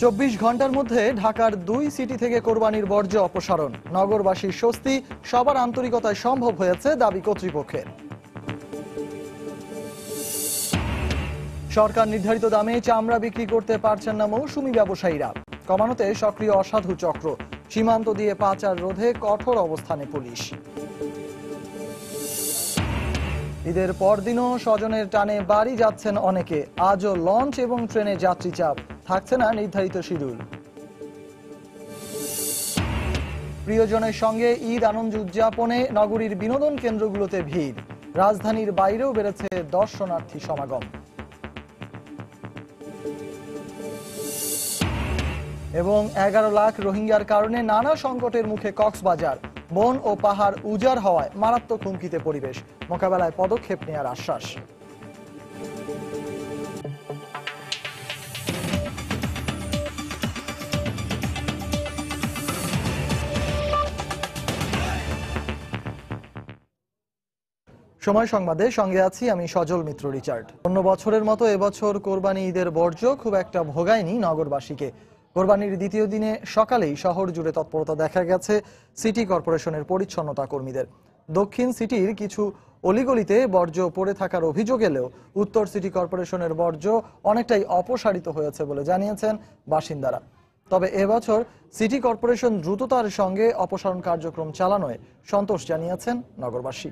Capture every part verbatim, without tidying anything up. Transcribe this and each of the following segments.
চব্বিশ ঘন্টার মধ্যে ঢাকার দুই সিটি থেকে কোরবানির বর্জ্য অপসারণ, নগরবাসীর স্বস্তি, সবার আন্তরিকতায় সম্ভব হয়েছে দাবি কর্তৃপক্ষের। সরকার নির্ধারিত দামে চামড়া বিক্রি করতে পারছেন না মৌসুমী ব্যবসায়ীরা, কমানোতে সক্রিয় অসাধু চক্র, সীমান্ত দিয়ে পাচার রোধে কঠোর অবস্থানে পুলিশ। ঈদের পরদিনও স্বজনের টানে বাড়ি যাচ্ছেন অনেকে, আজও লঞ্চ এবং ট্রেনে যাত্রী চাপ, থাকছে না নির্ধারিত শিডিউল। প্রিয়জনের সঙ্গে ঈদ আনন্দ উদযাপনে নগরীর বিনোদন কেন্দ্রগুলোতে ভিড়, রাজধানীর বাইরেও বেড়েছে দর্শনার্থী সমাগম। এবং এগারো লাখ রোহিঙ্গার কারণে নানা সংকটের মুখে কক্সবাজার, বন ও পাহাড় উজাড় হওয়ায় মারাত্মক হুমকিতে পরিবেশ, মোকাবেলায় পদক্ষেপ নেওয়ার আশ্বাস। সময় সংবাদে সঙ্গে আছি আমি সজল মিত্র রিচার্ড। অন্য বছরের মতো এবছর কোরবানি ঈদের বর্জ্য খুব একটা ভোগায়নি নগরবাসীকে। কোরবানির দ্বিতীয় দিনে সকালেই শহর জুড়ে তৎপরতা দেখা গেছে সিটি কর্পোরেশনের পরিচ্ছন্নতা কর্মীদের। দক্ষিণ সিটির কিছু অলিগলিতে বর্জ্য পড়ে থাকার অভিযোগ এলেও উত্তর সিটি কর্পোরেশনের বর্জ্য অনেকটাই অপসারিত হয়েছে বলে জানিয়েছেন বাসিন্দারা। তবে এবছর সিটি কর্পোরেশন দ্রুততার সঙ্গে অপসারণ কার্যক্রম চালানোয় সন্তোষ জানিয়েছেন নগরবাসী।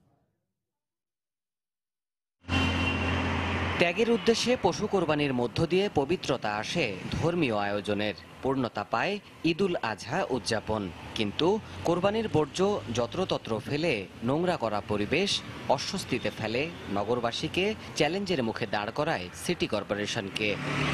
ত্যাগের উদ্দেশ্যে পশু কোরবানির মধ্য দিয়ে পবিত্রতা আসে ধর্মীয় আয়োজনের, পূর্ণতা পায় ঈদুল আজহা উদযাপন। কিন্তু কোরবানির বর্জ্য যত্রতত্র ফেলে নোংরা করা পরিবেশ অস্বস্তিতে ফেলে নগরবাসীকে, চ্যালেঞ্জের মুখে দাঁড় করায় সিটি কর্পোরেশনকে।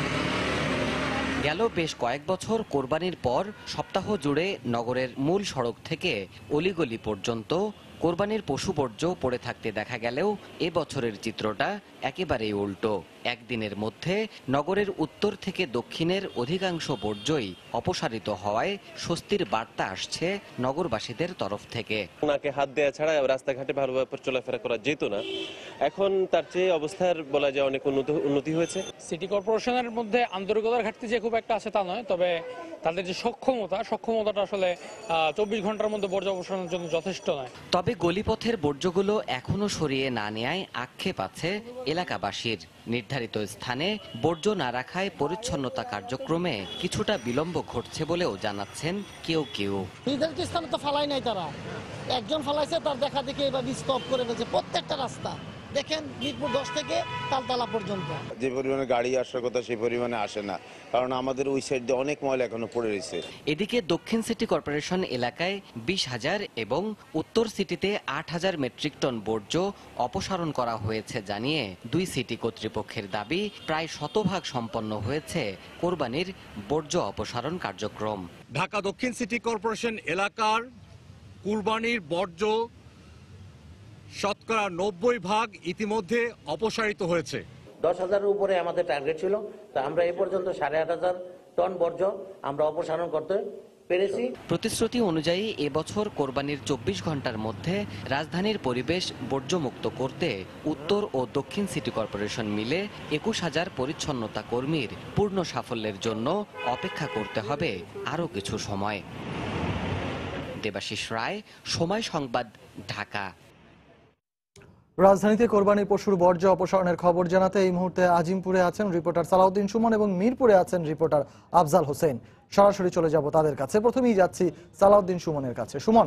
গেল বেশ কয়েক বছর কোরবানির পর সপ্তাহ জুড়ে নগরের মূল সড়ক থেকে অলিগলি পর্যন্ত কোরবানির পশু বর্জ্য পড়ে থাকতে দেখা গেলেও এ বছরের চিত্রটা একেবারেই উল্টো। একদিনের মধ্যে নগরের উত্তর থেকে দক্ষিণের অধিকাংশ বর্জ্যই অপসারিত হওয়ায় স্বস্তির বার্তা আসছে নগরবাসীদের তরফ থেকে। ওনাকে হাত দেওয়া ছাড়া রাস্তাঘাটে ভালোভাবে চলাফেরা করা যেত না, এখন তার চেয়ে অবস্থার বলা যায় অনেক উন্নতি হয়েছে। সিটি কর্পোরেশনের মধ্যে আন্তরিকতার ঘাটতি যে খুব একটা আছে তা নয়, তবে তাদের যে সক্ষমতা সক্ষমতাটা আসলে চব্বিশ ঘন্টার মধ্যে বর্জ্য অপসারণের জন্য যথেষ্ট নয়। তবে গলিপথের বর্জ্যগুলো এখনো সরিয়ে না নেয়ায় আক্ষেপ আছে এলাকাবাসীর। নির্ধারিত স্থানে বর্জ্য না রাখায় পরিচ্ছন্নতা কার্যক্রমে কিছুটা বিলম্ব ঘটছে বলেও জানাচ্ছেন কেউ কেউ। নির্ধারিত স্থানে তো ফালাই নাই, তারা একজন ফালাইছে, তার দেখা দেখে এবার স্টপ করে ফেলছে প্রত্যেকটা রাস্তা। দেখেন মিরপুর দশ থেকে তালতলা পর্যন্ত যে পরিমাণে গাড়ি আসার কথা সেই পরিমাণে আসে না, কারণ আমাদের ওই সাইড দিয়ে অনেক ময়লা এখনো পড়ে রয়েছে। এদিকে দক্ষিণ সিটি কর্পোরেশন এলাকায় বিশ হাজার এবং উত্তর সিটিতে আট হাজার মেট্রিক টন বর্জ্য অপসারণ করা হয়েছে জানিয়ে দুই সিটি কর্তৃপক্ষের দাবি প্রায় শতভাগ সম্পন্ন হয়েছে কোরবানির বর্জ্য অপসারণ কার্যক্রম। ঢাকা দক্ষিণ সিটি কর্পোরেশন এলাকার কুরবানির বর্জ্য শতকরা নব্বই ভাগ ইতিমধ্যে অপসারিত হয়েছে। দশ হাজারের উপরে আমাদের টার্গেট ছিল, তো আমরা এই পর্যন্ত সাড়ে আট হাজার টন বর্জ্য আমরা অপসারণ করতে পেরেছি। প্রতিশ্রুতি অনুযায়ী এবছর কোরবানির চব্বিশ ঘন্টার মধ্যে রাজধানীর পরিবেশ বর্জ্যমুক্ত করতে উত্তর ও দক্ষিণ সিটি কর্পোরেশন মিলে একুশ হাজার পরিচ্ছন্নতা কর্মীর পূর্ণ সাফল্যের জন্য অপেক্ষা করতে হবে আরও কিছু সময়। দেবাশিস রায়, সময় সংবাদ, ঢাকা। রাজধানীতে কোরবানির পশুর বর্জ্য অপসারণের খবর জানাতে এই মুহূর্তে আজিমপুরে আছেন রিপোর্টার সালাউদ্দিন সুমন এবং মিরপুরে আছেন রিপোর্টার আফজাল হোসেন। সরাসরি চলে যাব তাদের কাছে। প্রথমেই যাচ্ছি সালাউদ্দিন সুমনের কাছে। সুমন,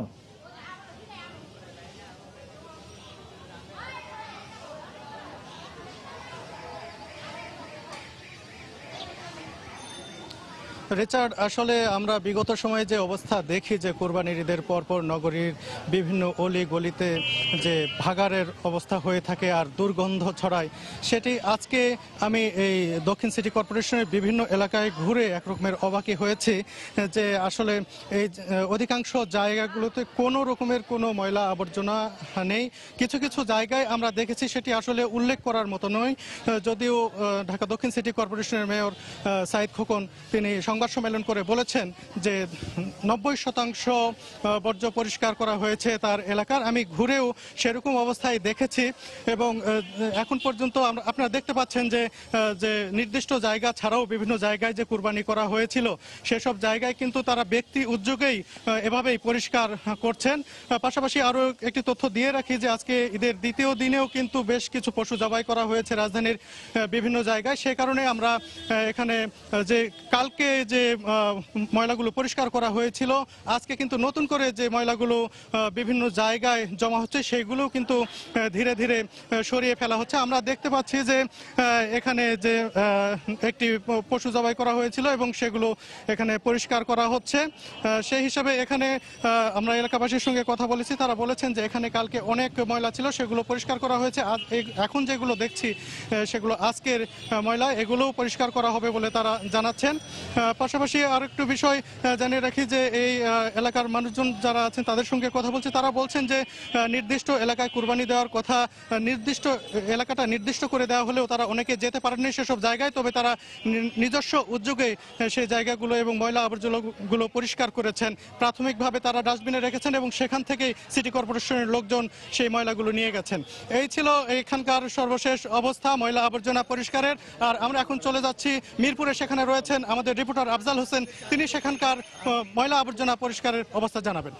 রিচার্ড, আসলে আমরা বিগত সময়ে যে অবস্থা দেখি যে কোরবানির ঈদের পরপর নগরীর বিভিন্ন অলি গলিতে যে ভাগাড়ের অবস্থা হয়ে থাকে আর দুর্গন্ধ ছড়ায়, সেটি আজকে আমি এই দক্ষিণ সিটি কর্পোরেশনের বিভিন্ন এলাকায় ঘুরে একরকমের অবাকি হয়েছি যে আসলে এই অধিকাংশ জায়গাগুলোতে কোনো রকমের কোনো ময়লা আবর্জনা নেই। কিছু কিছু জায়গায় আমরা দেখেছি সেটি আসলে উল্লেখ করার মতো নয়, যদিও ঢাকা দক্ষিণ সিটি কর্পোরেশনের মেয়র সাইদ খোকন তিনি সংবাদ সংবাদ সম্মেলন করে বলেছেন যে নব্বই শতাংশ বর্জ্য পরিষ্কার করা হয়েছে তার এলাকার। আমি ঘুরেও সেরকম অবস্থায় দেখেছি এবং এখন পর্যন্ত আপনারা দেখতে পাচ্ছেন যে যে নির্দিষ্ট জায়গা ছাড়াও বিভিন্ন জায়গায় যে কুরবানি করা হয়েছিল সেসব জায়গায় কিন্তু তারা ব্যক্তি উদ্যোগেই এভাবেই পরিষ্কার করছেন। পাশাপাশি আরও একটি তথ্য দিয়ে রাখি যে আজকে ঈদের দ্বিতীয় দিনেও কিন্তু বেশ কিছু পশু জবাই করা হয়েছে রাজধানীর বিভিন্ন জায়গায়। সে কারণে আমরা এখানে যে কালকে যে ময়লাগুলো পরিষ্কার করা হয়েছিল আজকে কিন্তু নতুন করে যে ময়লাগুলো বিভিন্ন জায়গায় জমা হচ্ছে সেইগুলো কিন্তু ধীরে ধীরে সরিয়ে ফেলা হচ্ছে। আমরা দেখতে পাচ্ছি যে এখানে যে একটি পশু জবাই করা হয়েছিল এবং সেগুলো এখানে পরিষ্কার করা হচ্ছে। সেই হিসাবে এখানে আমরা এলাকাবাসীর সঙ্গে কথা বলেছি, তারা বলেছেন যে এখানে কালকে অনেক ময়লা ছিল সেগুলো পরিষ্কার করা হয়েছে। এখন যেগুলো দেখছি সেগুলো আজকের ময়লা, এগুলোও পরিষ্কার করা হবে বলে তারা জানাচ্ছেন। পাশাপাশি আর একটু বিষয় জানিয়ে রাখি যে এই এলাকার মানুষজন যারা আছেন তাদের সঙ্গে কথা বলছে, তারা বলছেন যে নির্দিষ্ট এলাকায় কুরবানি দেওয়ার কথা, নির্দিষ্ট এলাকাটা নির্দিষ্ট করে দেওয়া হলেও তারা অনেকে যেতে পারেননি সেসব জায়গায়, তবে তারা নিজস্ব উদ্যোগে সেই জায়গাগুলো এবং ময়লা আবর্জনাগুলো পরিষ্কার করেছেন। প্রাথমিকভাবে তারা ডাস্টবিনে রেখেছেন এবং সেখান থেকেই সিটি কর্পোরেশনের লোকজন সেই ময়লাগুলো নিয়ে গেছেন। এই ছিল এখানকার সর্বশেষ অবস্থা ময়লা আবর্জনা পরিষ্কারের। আর আমরা এখন চলে যাচ্ছি মিরপুরে, সেখানে রয়েছেন আমাদের রিপোর্টার আফজাল হোসেন, তিনি সেখানকার ময়লা আবর্জনা পরিষ্কারের অবস্থা জানাবেন।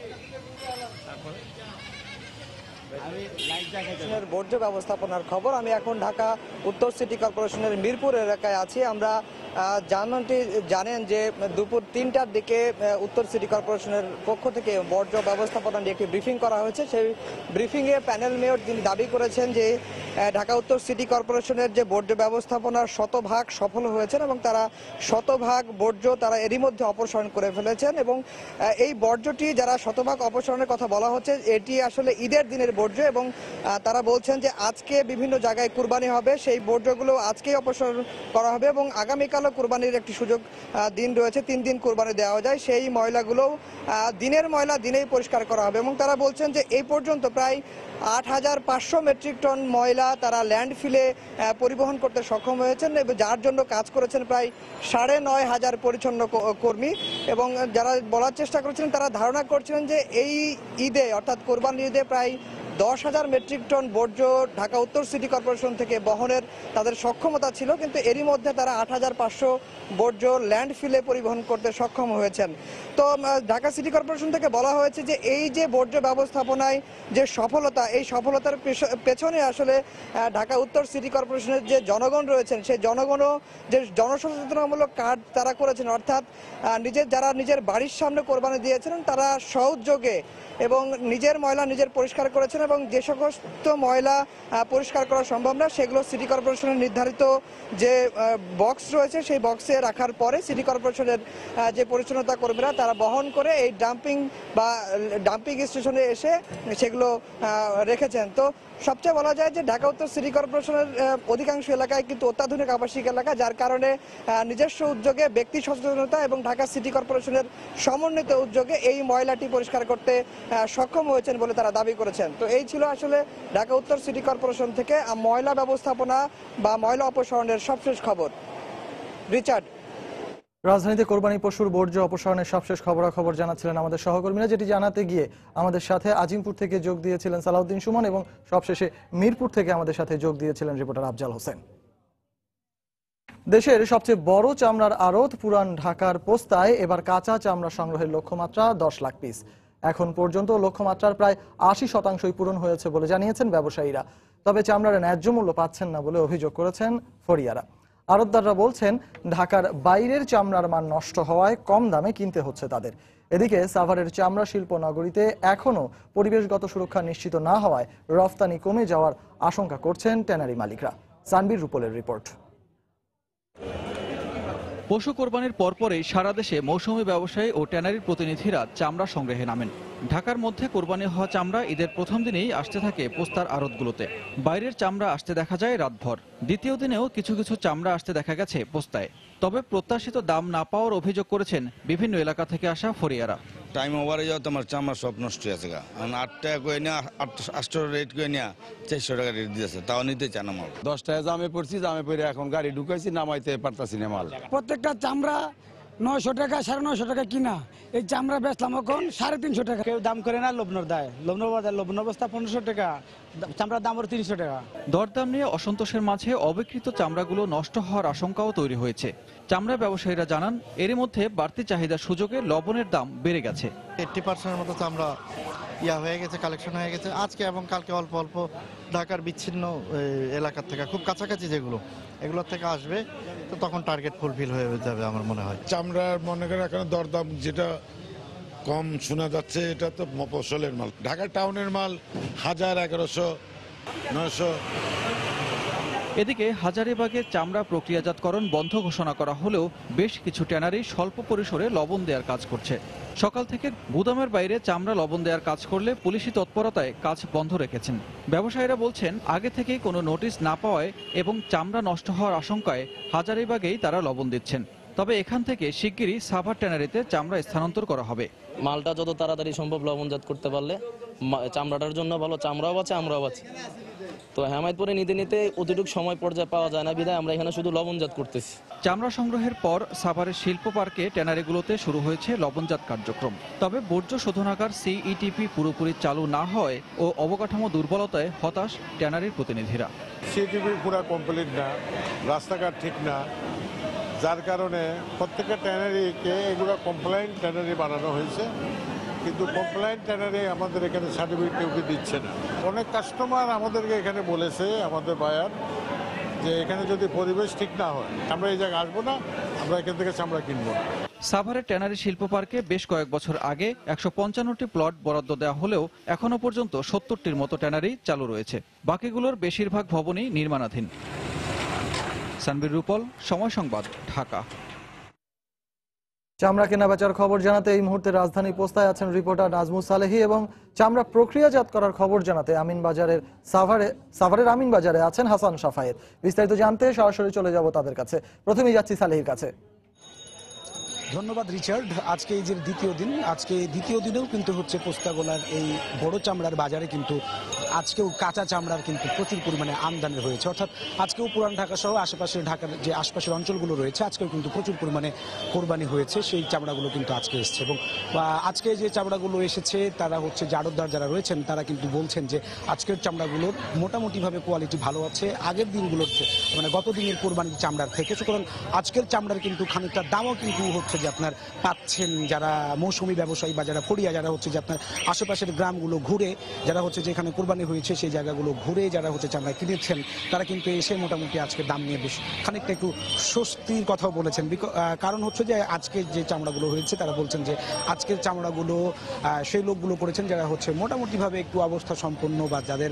বর্জ্য ব্যবস্থাপনার খবর। আমি এখন ঢাকা উত্তর সিটি কর্পোরেশনের মিরপুর এলাকায় আছি। আমরা জানটি জানেন যে দুপুর তিনটার দিকে উত্তর সিটি কর্পোরেশনের পক্ষ থেকে বর্জ্য ব্যবস্থাপনা নিয়ে একটি ব্রিফিং করা হয়েছে। সেই ব্রিফিংয়ে প্যানেল মেয়র তিনি দাবি করেছেন যে ঢাকা উত্তর সিটি কর্পোরেশনের যে বর্জ্য ব্যবস্থাপনার শতভাগ সফল হয়েছেন এবং তারা শতভাগ বর্জ্য তারা এরই মধ্যে অপসারণ করে ফেলেছেন এবং এই বর্জ্যটি যারা শতভাগ অপসারণের কথা বলা হচ্ছে এটি আসলে ঈদের দিনের বর্জ্য এবং তারা বলছেন যে আজকে বিভিন্ন জায়গায় কুরবানি হবে, সেই বর্জ্যগুলো আজকেই অপসারণ করা হবে এবং আগামীকালও কুরবানির একটি সুযোগ দিন রয়েছে, তিন দিন কুরবানি দেওয়া যায়, সেই ময়লাগুলো দিনের ময়লা দিনেই পরিষ্কার করা হবে এবং তারা বলছেন যে এই পর্যন্ত প্রায় আট হাজার পাঁচশো মেট্রিক টন ময়লা তারা ল্যান্ডফিলে পরিবহন করতে সক্ষম হয়েছেন এবং যার জন্য কাজ করেছেন প্রায় সাড়ে নয় হাজার পরিচ্ছন্ন কর্মী এবং যারা বলার চেষ্টা করেছিলেন তারা ধারণা করছিলেন যে এই ঈদে অর্থাৎ কোরবানির ঈদে প্রায় দশ হাজার মেট্রিক টন বর্জ্য ঢাকা উত্তর সিটি কর্পোরেশন থেকে বহনের তাদের সক্ষমতা ছিল, কিন্তু এরই মধ্যে তারা আট হাজার পাঁচশো বর্জ্য ল্যান্ডফিলে পরিবহন করতে সক্ষম হয়েছেন। তো ঢাকা সিটি কর্পোরেশন থেকে বলা হয়েছে যে এই যে বর্জ্য ব্যবস্থাপনায় যে সফলতা, এই সফলতার পেছনে আসলে ঢাকা উত্তর সিটি কর্পোরেশনের যে জনগণ রয়েছেন সেই জনগণও যে জনসচেতনামূলক কাজ তারা করেছেন, অর্থাৎ নিজের যারা নিজের বাড়ির সামনে কোরবানি দিয়েছিলেন তারা সহযোগে এবং নিজের ময়লা নিজের পরিষ্কার করেছেন এবং যে সমস্ত ময়লা পরিষ্কার করা সম্ভব না সেগুলো সিটি কর্পোরেশনের নির্ধারিত যে বক্স রয়েছে সেই বক্সে রাখার পরে সিটি কর্পোরেশনের যে পরিচ্ছন্নতা কর্মীরা তারা বহন করে এই ডাম্পিং বা ডাম্পিং স্টেশনে এসে সেগুলো রেখেছেন। তো সবচেয়ে বলা যায় যে ঢাকা উত্তর সিটি কর্পোরেশনের অধিকাংশ এলাকায় কিন্তু অত্যাধুনিক আবাসিক এলাকা, যার কারণে নিজস্ব উদ্যোগে ব্যক্তি সচেতনতা এবং ঢাকা সিটি কর্পোরেশনের সমন্বিত উদ্যোগে এই ময়লাটি পরিষ্কার করতে সক্ষম হয়েছেন বলে তারা দাবি করেছেন। তো এই ছিল আসলে ঢাকা উত্তর সিটি কর্পোরেশন থেকে ময়লা ব্যবস্থাপনা বা ময়লা অপসারণের সবশেষ খবর। রিচার্ড। রাজধানীতে কোরবানি পশুর বর্জ্য অপসারণের সবশেষ খবরাখবর জানাচ্ছিলেন আমাদের সহকর্মীরা, যেটি জানাতে গিয়ে আমাদের সাথে আজিমপুর থেকে যোগ দিয়েছিলেন সালাউদ্দিন সুমন এবং সবশেষে মিরপুর থেকে আমাদের সাথে যোগ দিয়েছিলেন রিপোর্টার আফজাল হোসেন। দেশের সবচেয়ে বড় চামড়ার আড়ত পুরান ঢাকার পোস্তায় এবার কাঁচা চামড়া সংগ্রহের লক্ষ্যমাত্রা দশ লাখ পিস। এখন পর্যন্ত লক্ষ্যমাত্রার প্রায় আশি শতাংশই পূরণ হয়েছে বলে জানিয়েছেন ব্যবসায়ীরা। তবে চামড়ার ন্যায্য মূল্য পাচ্ছেন না বলে অভিযোগ করেছেন ফরিয়ারা। আড়তদাররা বলছেন ঢাকার বাইরের চামড়ার মান নষ্ট হওয়ায় কম দামে কিনতে হচ্ছে তাদের। এদিকে সাভারের চামড়া শিল্প নগরীতে এখনও পরিবেশগত সুরক্ষা নিশ্চিত না হওয়ায় রফতানি কমে যাওয়ার আশঙ্কা করছেন ট্যানারি মালিকরা। সানবীর রূপলের রিপোর্ট। পশু কোরবানির পরপরই সারা দেশে মৌসুমি ব্যবসায়ী ও ট্যানারির প্রতিনিধিরা চামড়া সংগ্রহে নামেন। ঢাকার মধ্যে কোরবানি হওয়া চামড়া ঈদের প্রথম দিনেই আসতে থাকে পোস্তার আড়তগুলোতে। বাইরের চামড়া আসতে দেখা যায় রাতভর। দ্বিতীয় দিনেও কিছু কিছু চামড়া আসতে দেখা গেছে পোস্তায়। তবে প্রত্যাশিত দাম না পাওয়ার অভিযোগ করেছেন বিভিন্ন এলাকা থেকে আসা ফরিয়ারা। টাইম ওভারে যাও তোমার চামড়া সব নষ্ট হয়েছে গা, আট টাকা করে নিয়ে আটশো রেট করে নিয়ে চারশো টাকা রেট দিয়েছে, তাও নিতে চান মাল। দশ টাকা জামে পড়ছি, জামে পড়ে এখন গাড়ি ঢুকাইছি, নামাইতে পারতাছি না মাল। প্রত্যেকটা চামড়া নয়শো টাকা সাড়ে নয়শো টাকা কিনা, এই চামড়া বেচলাম এখন সাড়ে তিনশো টাকা। কেউ দাম করে না, লবণের দায় লবণের বাজার লবণের বস্তা পনেরোশো টাকা, চামড়ার দাম ওর তিনশো টাকা। দরদাম নিয়ে অসন্তোষের মাঝে অবিকৃত চামড়াগুলো নষ্ট হওয়ার আশঙ্কাও তৈরি হয়েছে। চামড়া ব্যবসায়ীরা জানান, এর মধ্যে বাড়তি চাহিদার সুযোগে লবণের দাম বেড়ে গেছে। এইট্টি পার্সেন্টের মতো চামড়া ইয়া হয়ে গেছে, কালেকশন হয়ে গেছে আজকে এবং কালকে। অল্প অল্প ঢাকার বিচ্ছিন্ন এলাকার থেকে, খুব কাছাকাছি যেগুলো, এগুলোর থেকে আসবে, তো তখন টার্গেট ফুলফিল হয়ে যাবে আমার মনে হয়। চামড়ার মনে করেন এখন দরদাম যেটা কম শোনা যাচ্ছে, এটা তো মফস্বলের মাল। ঢাকা টাউনের মাল হাজার, এগারোশো, নয়শো। এদিকে হাজারীবাগে চামড়া প্রক্রিয়াজাতকরণ বন্ধ ঘোষণা করা হলেও বেশ কিছু ট্যানারি স্বল্প পরিসরে লবণ দেওয়ার কাজ করছে। সকাল থেকে গুদামের বাইরে চামড়া লবণ দেওয়ার কাজ করলে পুলিশি তৎপরতায় কাজ বন্ধ রেখেছেন। ব্যবসায়ীরা বলছেন, আগে থেকেই কোনো নোটিশ না পাওয়ায় এবং চামড়া নষ্ট হওয়ার আশঙ্কায় হাজারীবাগেই তারা লবণ দিচ্ছেন। তবে এখান থেকে শিগগিরই সাভার ট্যানারিতে চামড়া স্থানান্তর করা হবে। মালটা যত তাড়াতাড়ি সম্ভব লবণজাত করতে পারলে চামড়াটার জন্য ভালো, চামড়াও বাঁচে আমরাও বাঁচি। তো হেমায়তপুরে নিতে নিতে অতিটুকু সময় পর্যায়ে পাওয়া যায় না, বিধায় আমরা এখানে শুধু লবণজাত করতেছি। চামড়া সংগ্রহের পর সাভারের শিল্প পার্কে ট্যানারিগুলোতে শুরু হয়েছে লবণজাত কার্যক্রম। তবে বর্জ্য শোধনাগার সিইটিপি পুরোপুরি চালু না হয় ও অবকাঠামো দুর্বলতায় হতাশ ট্যানারির প্রতিনিধিরা। সিইটিপি পুরো কমপ্লিট না, রাস্তাঘাট ঠিক না, যার কারণে প্রত্যেকটা ট্যানারিকে এগুলো কমপ্লায়েন্ট ট্যানারি বানানো হয়েছে, কিন্তু কমপ্লায়েন্ট ট্যানারি আমাদের এখানে সার্টিফিকেট কেউ দিচ্ছে না। অনেক কাস্টমার আমাদেরকে এখানে বলেছে, আমাদের বায়ার, যে এখানে যদি পরিবেশ ঠিক না হয় আমরা এই জায়গায় আসবো না, আমরা এখান থেকে চামড়া কিনবো না। সাভারের ট্যানারি শিল্প পার্কে বেশ কয়েক বছর আগে একশো পঞ্চান্নটি প্লট বরাদ্দ দেওয়া হলেও এখনো পর্যন্ত সত্তরটির মতো ট্যানারি চালু রয়েছে। বাকিগুলোর বেশিরভাগ ভবনই নির্মাণাধীন। সানবীর রূপল, সময় সংবাদ, ঢাকা। চামড়া কেনাবেচার খবর জানাতে এই মুহূর্তে রাজধানী পোস্তায় আছেন রিপোর্টার নাজমুস সালেহী, এবং চামড়া প্রক্রিয়াজাত করার খবর জানাতে আমিন বাজারের সাভারে সাভারের আমিন বাজারে আছেন হাসান সাফায়েত। বিস্তারিত জানতে সরাসরি চলে যাব তাদের কাছে। প্রথমেই যাচ্ছি সালেহীর কাছে। ধন্যবাদ রিচার্ড। আজকে এই যে দ্বিতীয় দিন, আজকে দ্বিতীয় দিনেও কিন্তু হচ্ছে পোস্তাগোলার এই বড় চামড়ার বাজারে কিন্তু আজকেও কাঁচা চামড়ার কিন্তু প্রচুর পরিমাণে আমদানি হয়েছে। অর্থাৎ আজকেও পুরান ঢাকা সহ আশেপাশের ঢাকার যে আশপাশের অঞ্চলগুলো রয়েছে আজকেও কিন্তু প্রচুর পরিমাণে কোরবানি হয়েছে, সেই চামড়াগুলো কিন্তু আজকে এসছে। এবং আজকে যে চামড়াগুলো এসেছে তারা হচ্ছে জাড়তদার যারা রয়েছেন তারা কিন্তু বলছেন যে আজকের চামড়াগুলোর মোটামুটিভাবে কোয়ালিটি ভালো আছে আগের দিনগুলোর, মানে গত দিনের কোরবানির চামড়ার থেকে। সুতরাং আজকের চামড়ার কিন্তু খানিকটা দামও কিন্তু হচ্ছে যে আপনার পাচ্ছেন যারা মৌসুমি ব্যবসায়ী বা যারা ফড়িয়া, যারা হচ্ছে যে আপনার আশেপাশের গ্রামগুলো ঘুরে, যারা হচ্ছে যেখানে কোরবানি হয়েছে সেই জায়গাগুলো ঘুরে যারা হচ্ছে চামড়া কিনেছেন তারা কিন্তু এসে মোটামুটি আজকে দাম নিয়ে বেশ খানিকটা একটু স্বস্তির কথাও বলেছেন। কারণ হচ্ছে যে আজকে যে চামড়াগুলো হয়েছে তারা বলছেন যে আজকের চামড়াগুলো সেই লোকগুলো করেছেন যারা হচ্ছে মোটামুটিভাবে একটু অবস্থা সম্পন্ন বা যাদের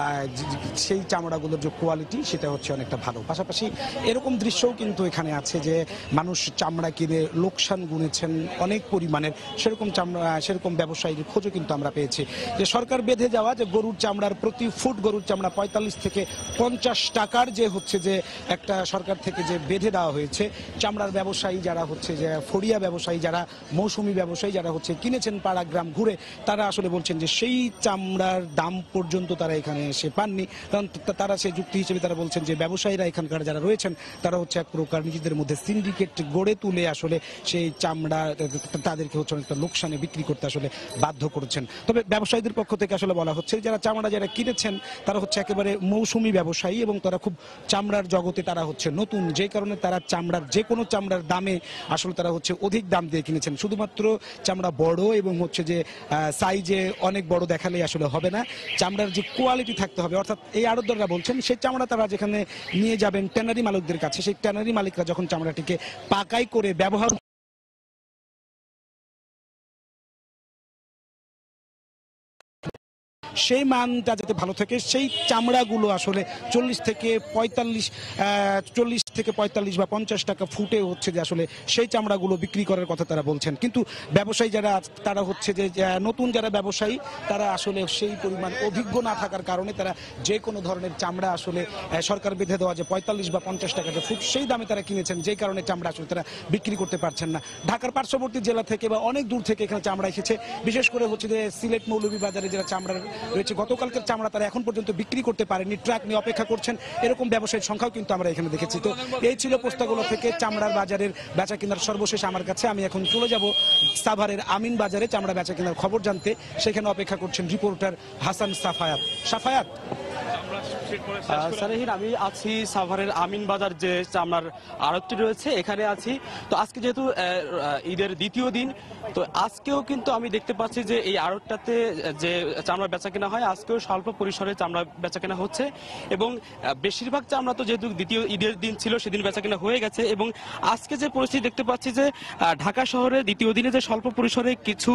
সেই চামড়াগুলোর যে কোয়ালিটি সেটা হচ্ছে অনেকটা ভালো। পাশাপাশি এরকম দৃশ্যও কিন্তু এখানে আছে যে মানুষ চামড়া কিনে লোকসান গুনেছেন অনেক পরিমাণের, সেরকম চামড়া সেরকম ব্যবসায়ীর খোঁজও কিন্তু আমরা পেয়েছি। যে সরকার বেঁধে যাওয়া যে গরুর চামড়ার প্রতি ফুট গরুর চামড়া পঁয়তাল্লিশ থেকে পঞ্চাশ টাকার যে হচ্ছে যে একটা সরকার থেকে যে বেঁধে দেওয়া হয়েছে, চামড়ার ব্যবসায়ী যারা হচ্ছে যে ফড়িয়া ব্যবসায়ী, যারা মৌসুমি ব্যবসায়ী, যারা হচ্ছে কিনেছেন পাড়া গ্রাম ঘুরে, তারা আসলে বলছেন যে সেই চামড়ার দাম পর্যন্ত তারা এখানে এসে পাননি। কারণ তারা সেই যুক্তি হিসেবে তারা বলছেন যে ব্যবসায়ীরা এখানকার যারা রয়েছেন তারা হচ্ছে এক প্রকার নিজেদের মধ্যে সিন্ডিকেট গড়ে তুলে আসলে সেই চামড়া তাদেরকে হচ্ছে অনেকটা লোকসানে বিক্রি করতে আসলে বাধ্য করেছেন। তবে ব্যবসায়ীদের পক্ষ থেকে আসলে বলা হচ্ছে যারা চামড়া যারা কিনেছেন তারা হচ্ছে একেবারে মৌসুমি ব্যবসায়ী এবং তারা খুব চামড়ার জগতে তারা হচ্ছে নতুন, যে কারণে তারা চামড়ার যে কোনো চামড়ার দামে আসলে তারা হচ্ছে অধিক দাম দিয়ে কিনেছেন। শুধুমাত্র চামড়া বড় এবং হচ্ছে যে সাইজে অনেক বড় দেখালেই আসলে হবে না, চামড়ার যে কোয়ালিটি থাকতে হবে। অর্থাৎ এই আড়তদাররা বলছেন সেই চামড়া তারা যেখানে নিয়ে যাবেন ট্যানারি মালিকদের কাছে, সেই ট্যানারি মালিকরা যখন চামড়াটিকে পাকাই করে ব্যবহার সেই মানটা যাতে ভালো থাকে, সেই চামড়াগুলো আসলে চল্লিশ থেকে পঁয়তাল্লিশ চল্লিশ থেকে পঁয়তাল্লিশ বা পঞ্চাশ টাকা ফুটে হচ্ছে যে আসলে সেই চামড়াগুলো বিক্রি করার কথা তারা বলছেন। কিন্তু ব্যবসায়ী যারা তারা হচ্ছে যে নতুন যারা ব্যবসায়ী তারা আসলে সেই পরিমাণ অভিজ্ঞ না থাকার কারণে তারা যে কোনো ধরনের চামড়া আসলে সরকার বেঁধে দেওয়া যে পঁয়তাল্লিশ বা পঞ্চাশ টাকা ফুট সেই দামে তারা কিনেছেন, যে কারণে চামড়া আসলে তারা বিক্রি করতে পারছেন না। ঢাকার পার্শ্ববর্তী জেলা থেকে বা অনেক দূর থেকে এখানে চামড়া এসেছে, বিশেষ করে হচ্ছে যে সিলেট মৌলভীবাজারে যারা চামড়ার রয়েছে গতকালকের চামড়া তারা এখন পর্যন্ত বিক্রি করতে পারেনি, ট্রাক নিয়ে অপেক্ষা করছেন, এরকম ব্যবসায়ীর সংখ্যাও কিন্তু আমরা এখানে দেখেছি। তো এই ছিল পোস্তাগোলা থেকে চামড়ার বাজারের বেচা কেনার সর্বশেষ আমার কাছে। আমি এখন চলে যাব সাভারের আমিন বাজারে চামড়া বেচা কেনার খবর জানতে। সেখানে অপেক্ষা করছেন রিপোর্টার হাসান সাফায়াত। সাফায়াত, সারাহিন, আমি আছি সাভারের আমিন বাজার যে চামড়ার আড়তটি রয়েছে, এখানে আছি। তো আজকে যেহেতু ঈদের দ্বিতীয় দিন, তো আজকেও কিন্তু আমি দেখতে পাচ্ছি যে এই আড়তটাতে যে চামড়া বেচা কেনা হয়, আজকেও স্বল্প পরিসরে চামড়া বেচা কেনা হচ্ছে এবং বেশিরভাগ চামড়া তো যেহেতু দ্বিতীয় ঈদের দিন ছিল সেদিন বেচা কেনা হয়ে গেছে। এবং আজকে যে পরিস্থিতি দেখতে পাচ্ছি যে ঢাকা শহরে দ্বিতীয় দিনে যে স্বল্প পরিসরে কিছু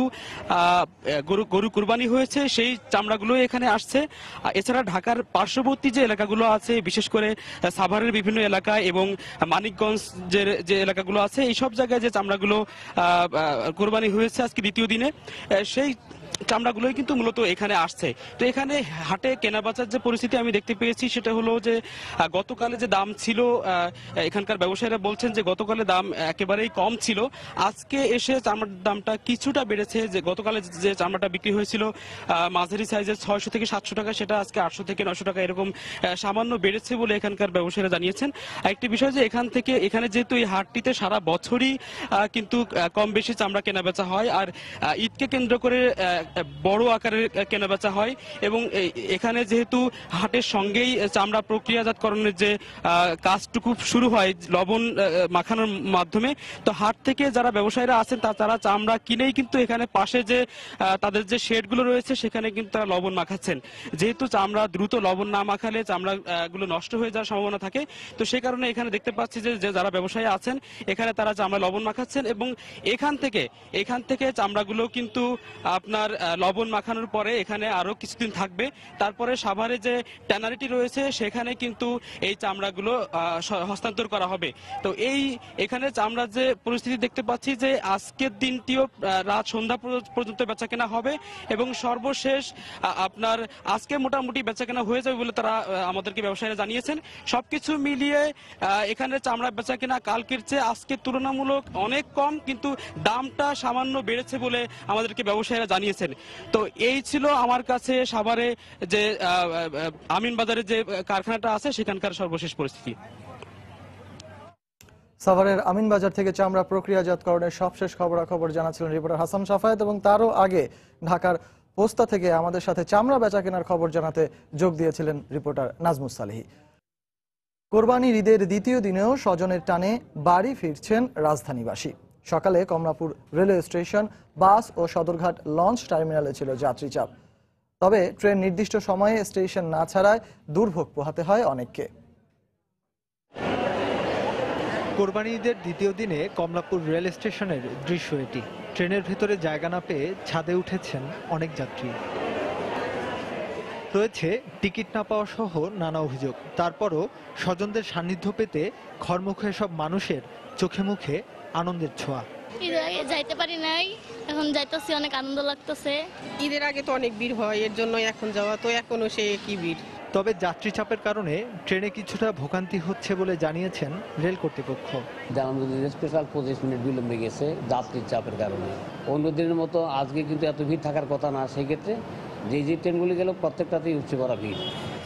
গরু গরু কুরবানি হয়েছে সেই চামড়াগুলো এখানে আসছে। এছাড়া ঢাকার পার্শ্ববর্তী যে এলাকাগুলো আছে, বিশেষ করে সাভারের বিভিন্ন এলাকা এবং মানিকগঞ্জের যে এলাকাগুলো আছে, এই সব জায়গায় যে চামড়াগুলো কোরবানি হয়েছে আজকে দ্বিতীয় দিনে, সেই চামড়াগুলোই কিন্তু মূলত এখানে আসছে। তো এখানে হাটে কেনা বেচার যে পরিস্থিতি আমি দেখতে পেয়েছি সেটা হলো যে গতকালে যে দাম ছিল, এখানকার ব্যবসায়ীরা বলছেন যে গতকালে দাম একেবারেই কম ছিল, আজকে এসে চামড়ার দামটা কিছুটা বেড়েছে। যে গতকালে যে চামড়াটা বিক্রি হয়েছিল মাঝারি সাইজের ছয়শো থেকে সাতশো টাকা, সেটা আজকে আটশো থেকে নয়শো টাকা এরকম সামান্য বেড়েছে বলে এখানকার ব্যবসায়ীরা জানিয়েছেন। একটি বিষয় যে এখান থেকে এখানে যেহেতু এই হাটটিতে সারা বছরই কিন্তু কম বেশি চামড়া কেনা বেচা হয়, আর ঈদকে কেন্দ্র করে বড় আকারের কেনাবেচা হয় এবং এখানে যেহেতু হাটের সঙ্গেই চামড়া প্রক্রিয়াজাতকরণের যে কাজটুকু শুরু হয় লবণ মাখানোর মাধ্যমে, তো হাট থেকে যারা ব্যবসায়ীরা আছেন তারা চামড়া কিনেই কিন্তু এখানে পাশে যে তাদের যে শেডগুলো রয়েছে সেখানে কিন্তু তারা লবণ মাখাচ্ছেন। যেহেতু চামড়া দ্রুত লবণ না মাখালে চামড়া গুলো নষ্ট হয়ে যাওয়ার সম্ভাবনা থাকে, তো সেই কারণে এখানে দেখতে পাচ্ছি যে যারা ব্যবসায়ী আছেন এখানে তারা চামড়া লবণ মাখাচ্ছেন এবং এখান থেকে এখান থেকে চামড়াগুলো কিন্তু আপনার লবণ মাখানোর পরে এখানে আরো কিছুদিন থাকবে। তারপরে সাভারে যে ট্যানারিটি রয়েছে সেখানে কিন্তু এই চামড়াগুলো হস্তান্তর করা হবে। তো এই এখানে চামড়ার যে পরিস্থিতি দেখতে পাচ্ছি যে আজকের দিনটিও রাত সন্ধ্যা পর্যন্ত বেচাকেনা হবে এবং সর্বশেষ আপনার আজকে মোটামুটি বেচাকেনা হয়ে যাবে বলে তারা আমাদেরকে ব্যবসায়ীরা জানিয়েছেন। সবকিছু মিলিয়ে এখানে চামড়া বেচাকেনা কালকের চেয়ে আজকে তুলনামূলক অনেক কম, কিন্তু দামটা সামান্য বেড়েছে বলে আমাদেরকে ব্যবসায়ীরা জানিয়েছেন। তো এই ছিল আমার কাছে সাভারে যে আমিন বাজারে যে কারখানাটা আছে সেখানকার সর্বশেষ পরিস্থিতি। সাভারের আমিন বাজার থেকে চামড়া প্রক্রিয়াজাতকরণের সবশেষ খবরাখবর জানাচ্ছিলেন রিপোর্টার হাসান সাফায়েত, এবং তারও আগে ঢাকার পোস্তা থেকে আমাদের সাথে চামড়া বেচা কেনার খবর জানাতে যোগ দিয়েছিলেন রিপোর্টার নাজমুস সালেহী। কোরবানির ঈদের দ্বিতীয় দিনেও স্বজনের টানে বাড়ি ফিরছেন রাজধানীবাসী। সকালে কমলাপুর রেলওয়ে স্টেশন, বাস ও সদরঘাট লঞ্চ টার্মিনালে ছিল যাত্রী চাপ। তবে ট্রেন নির্দিষ্ট সময়ে স্টেশন না ছাড়ায় দুর্ভোগ পোহাতে হয় অনেককে। কোরবানি ঈদের দ্বিতীয় দিনে কমলাপুর রেল স্টেশনের দৃশ্য এটি। ট্রেনের ভেতরে জায়গা না পেয়ে ছাদে উঠেছেন অনেক যাত্রী। রয়েছে টিকিট না পাওয়া সহ নানা অভিযোগ। তারপরও স্বজনদের সান্নিধ্য পেতে ঘরমুখে সব মানুষের চোখে মুখে আনন্দের ছোঁয়া। ঈদের আগে যাইতে পারি নাই, এখন যাইতেছি, অনেক আনন্দ লাগতেছে। ঈদের আগে তো অনেক ভিড় হয়, এর জন্য এখন যাওয়া, তো এখনো সে কি ভিড়। তবে যাত্রী চাপের কারণে ট্রেনে কিছুটা ভোগান্তি হচ্ছে বলে জানিয়েছেন রেল কর্তৃপক্ষ। স্পেশাল পঁচিশ মিনিট বিলম্বে গেছে যাত্রীর চাপের কারণে। অন্য দিনের মতো আজকে কিন্তু এত ভিড় থাকার কথা না, সেই ক্ষেত্রে যে যে ট্রেনগুলি গেল প্রত্যেকটাতেই উঠছে করা ভিড়।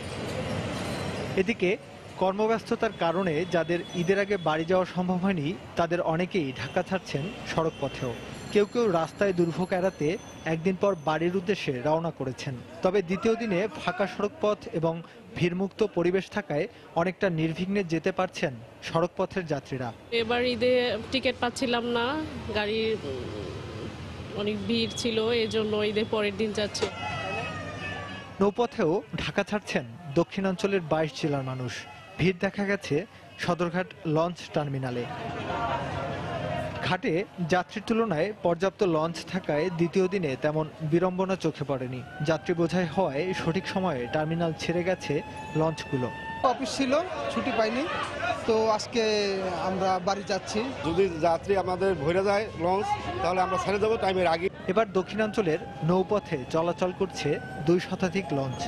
এদিকে কর্মব্যস্ততার কারণে যাদের ঈদের আগে বাড়ি যাওয়া সম্ভব হয়নি তাদের অনেকেই ঢাকা ছাড়ছেন সড়ক পথেও। কেউ কেউ রাস্তায় দুর্ভোগ এড়াতে একদিন পর বাড়ির উদ্দেশ্যে রওনা করেছেন। তবে দ্বিতীয় দিনে ফাঁকা সড়ক পথ এবং ভিড়মুক্ত পরিবেশ থাকায় অনেকটা নির্বিঘ্নে যেতে পারছেন সড়ক পথের যাত্রীরা। এবার ঈদে টিকিট পাচ্ছিলাম না, গাড়ির অনেক ভিড় ছিল, এই জন্য ঈদের পরের দিন যাচ্ছে। নৌপথেও ঢাকা ছাড়ছেন দক্ষিণাঞ্চলের বাইশ জেলার মানুষ। ভিড় দেখা গেছে সদরঘাট লঞ্চ টার্মিনালে। ঘাটে যাত্রীর তুলনায় পর্যাপ্ত লঞ্চ থাকায় দ্বিতীয় দিনে তেমন বিড়ম্বনা চোখে পড়েনি। যাত্রী বোঝাই হওয়ায় সঠিক সময়ে টার্মিনাল ছেড়ে গেছে লঞ্চগুলো। অফিস ছিল, ছুটি পাইনি, তো আজকে আমরা বাড়ি যাচ্ছি। যদি যাত্রী আমাদের ভরে যায় লঞ্চ, তাহলে আমরা ছেড়ে দেবো টাইমের আগে। এবার দক্ষিণাঞ্চলের নৌপথে চলাচল করছে দুই শতাধিক লঞ্চ।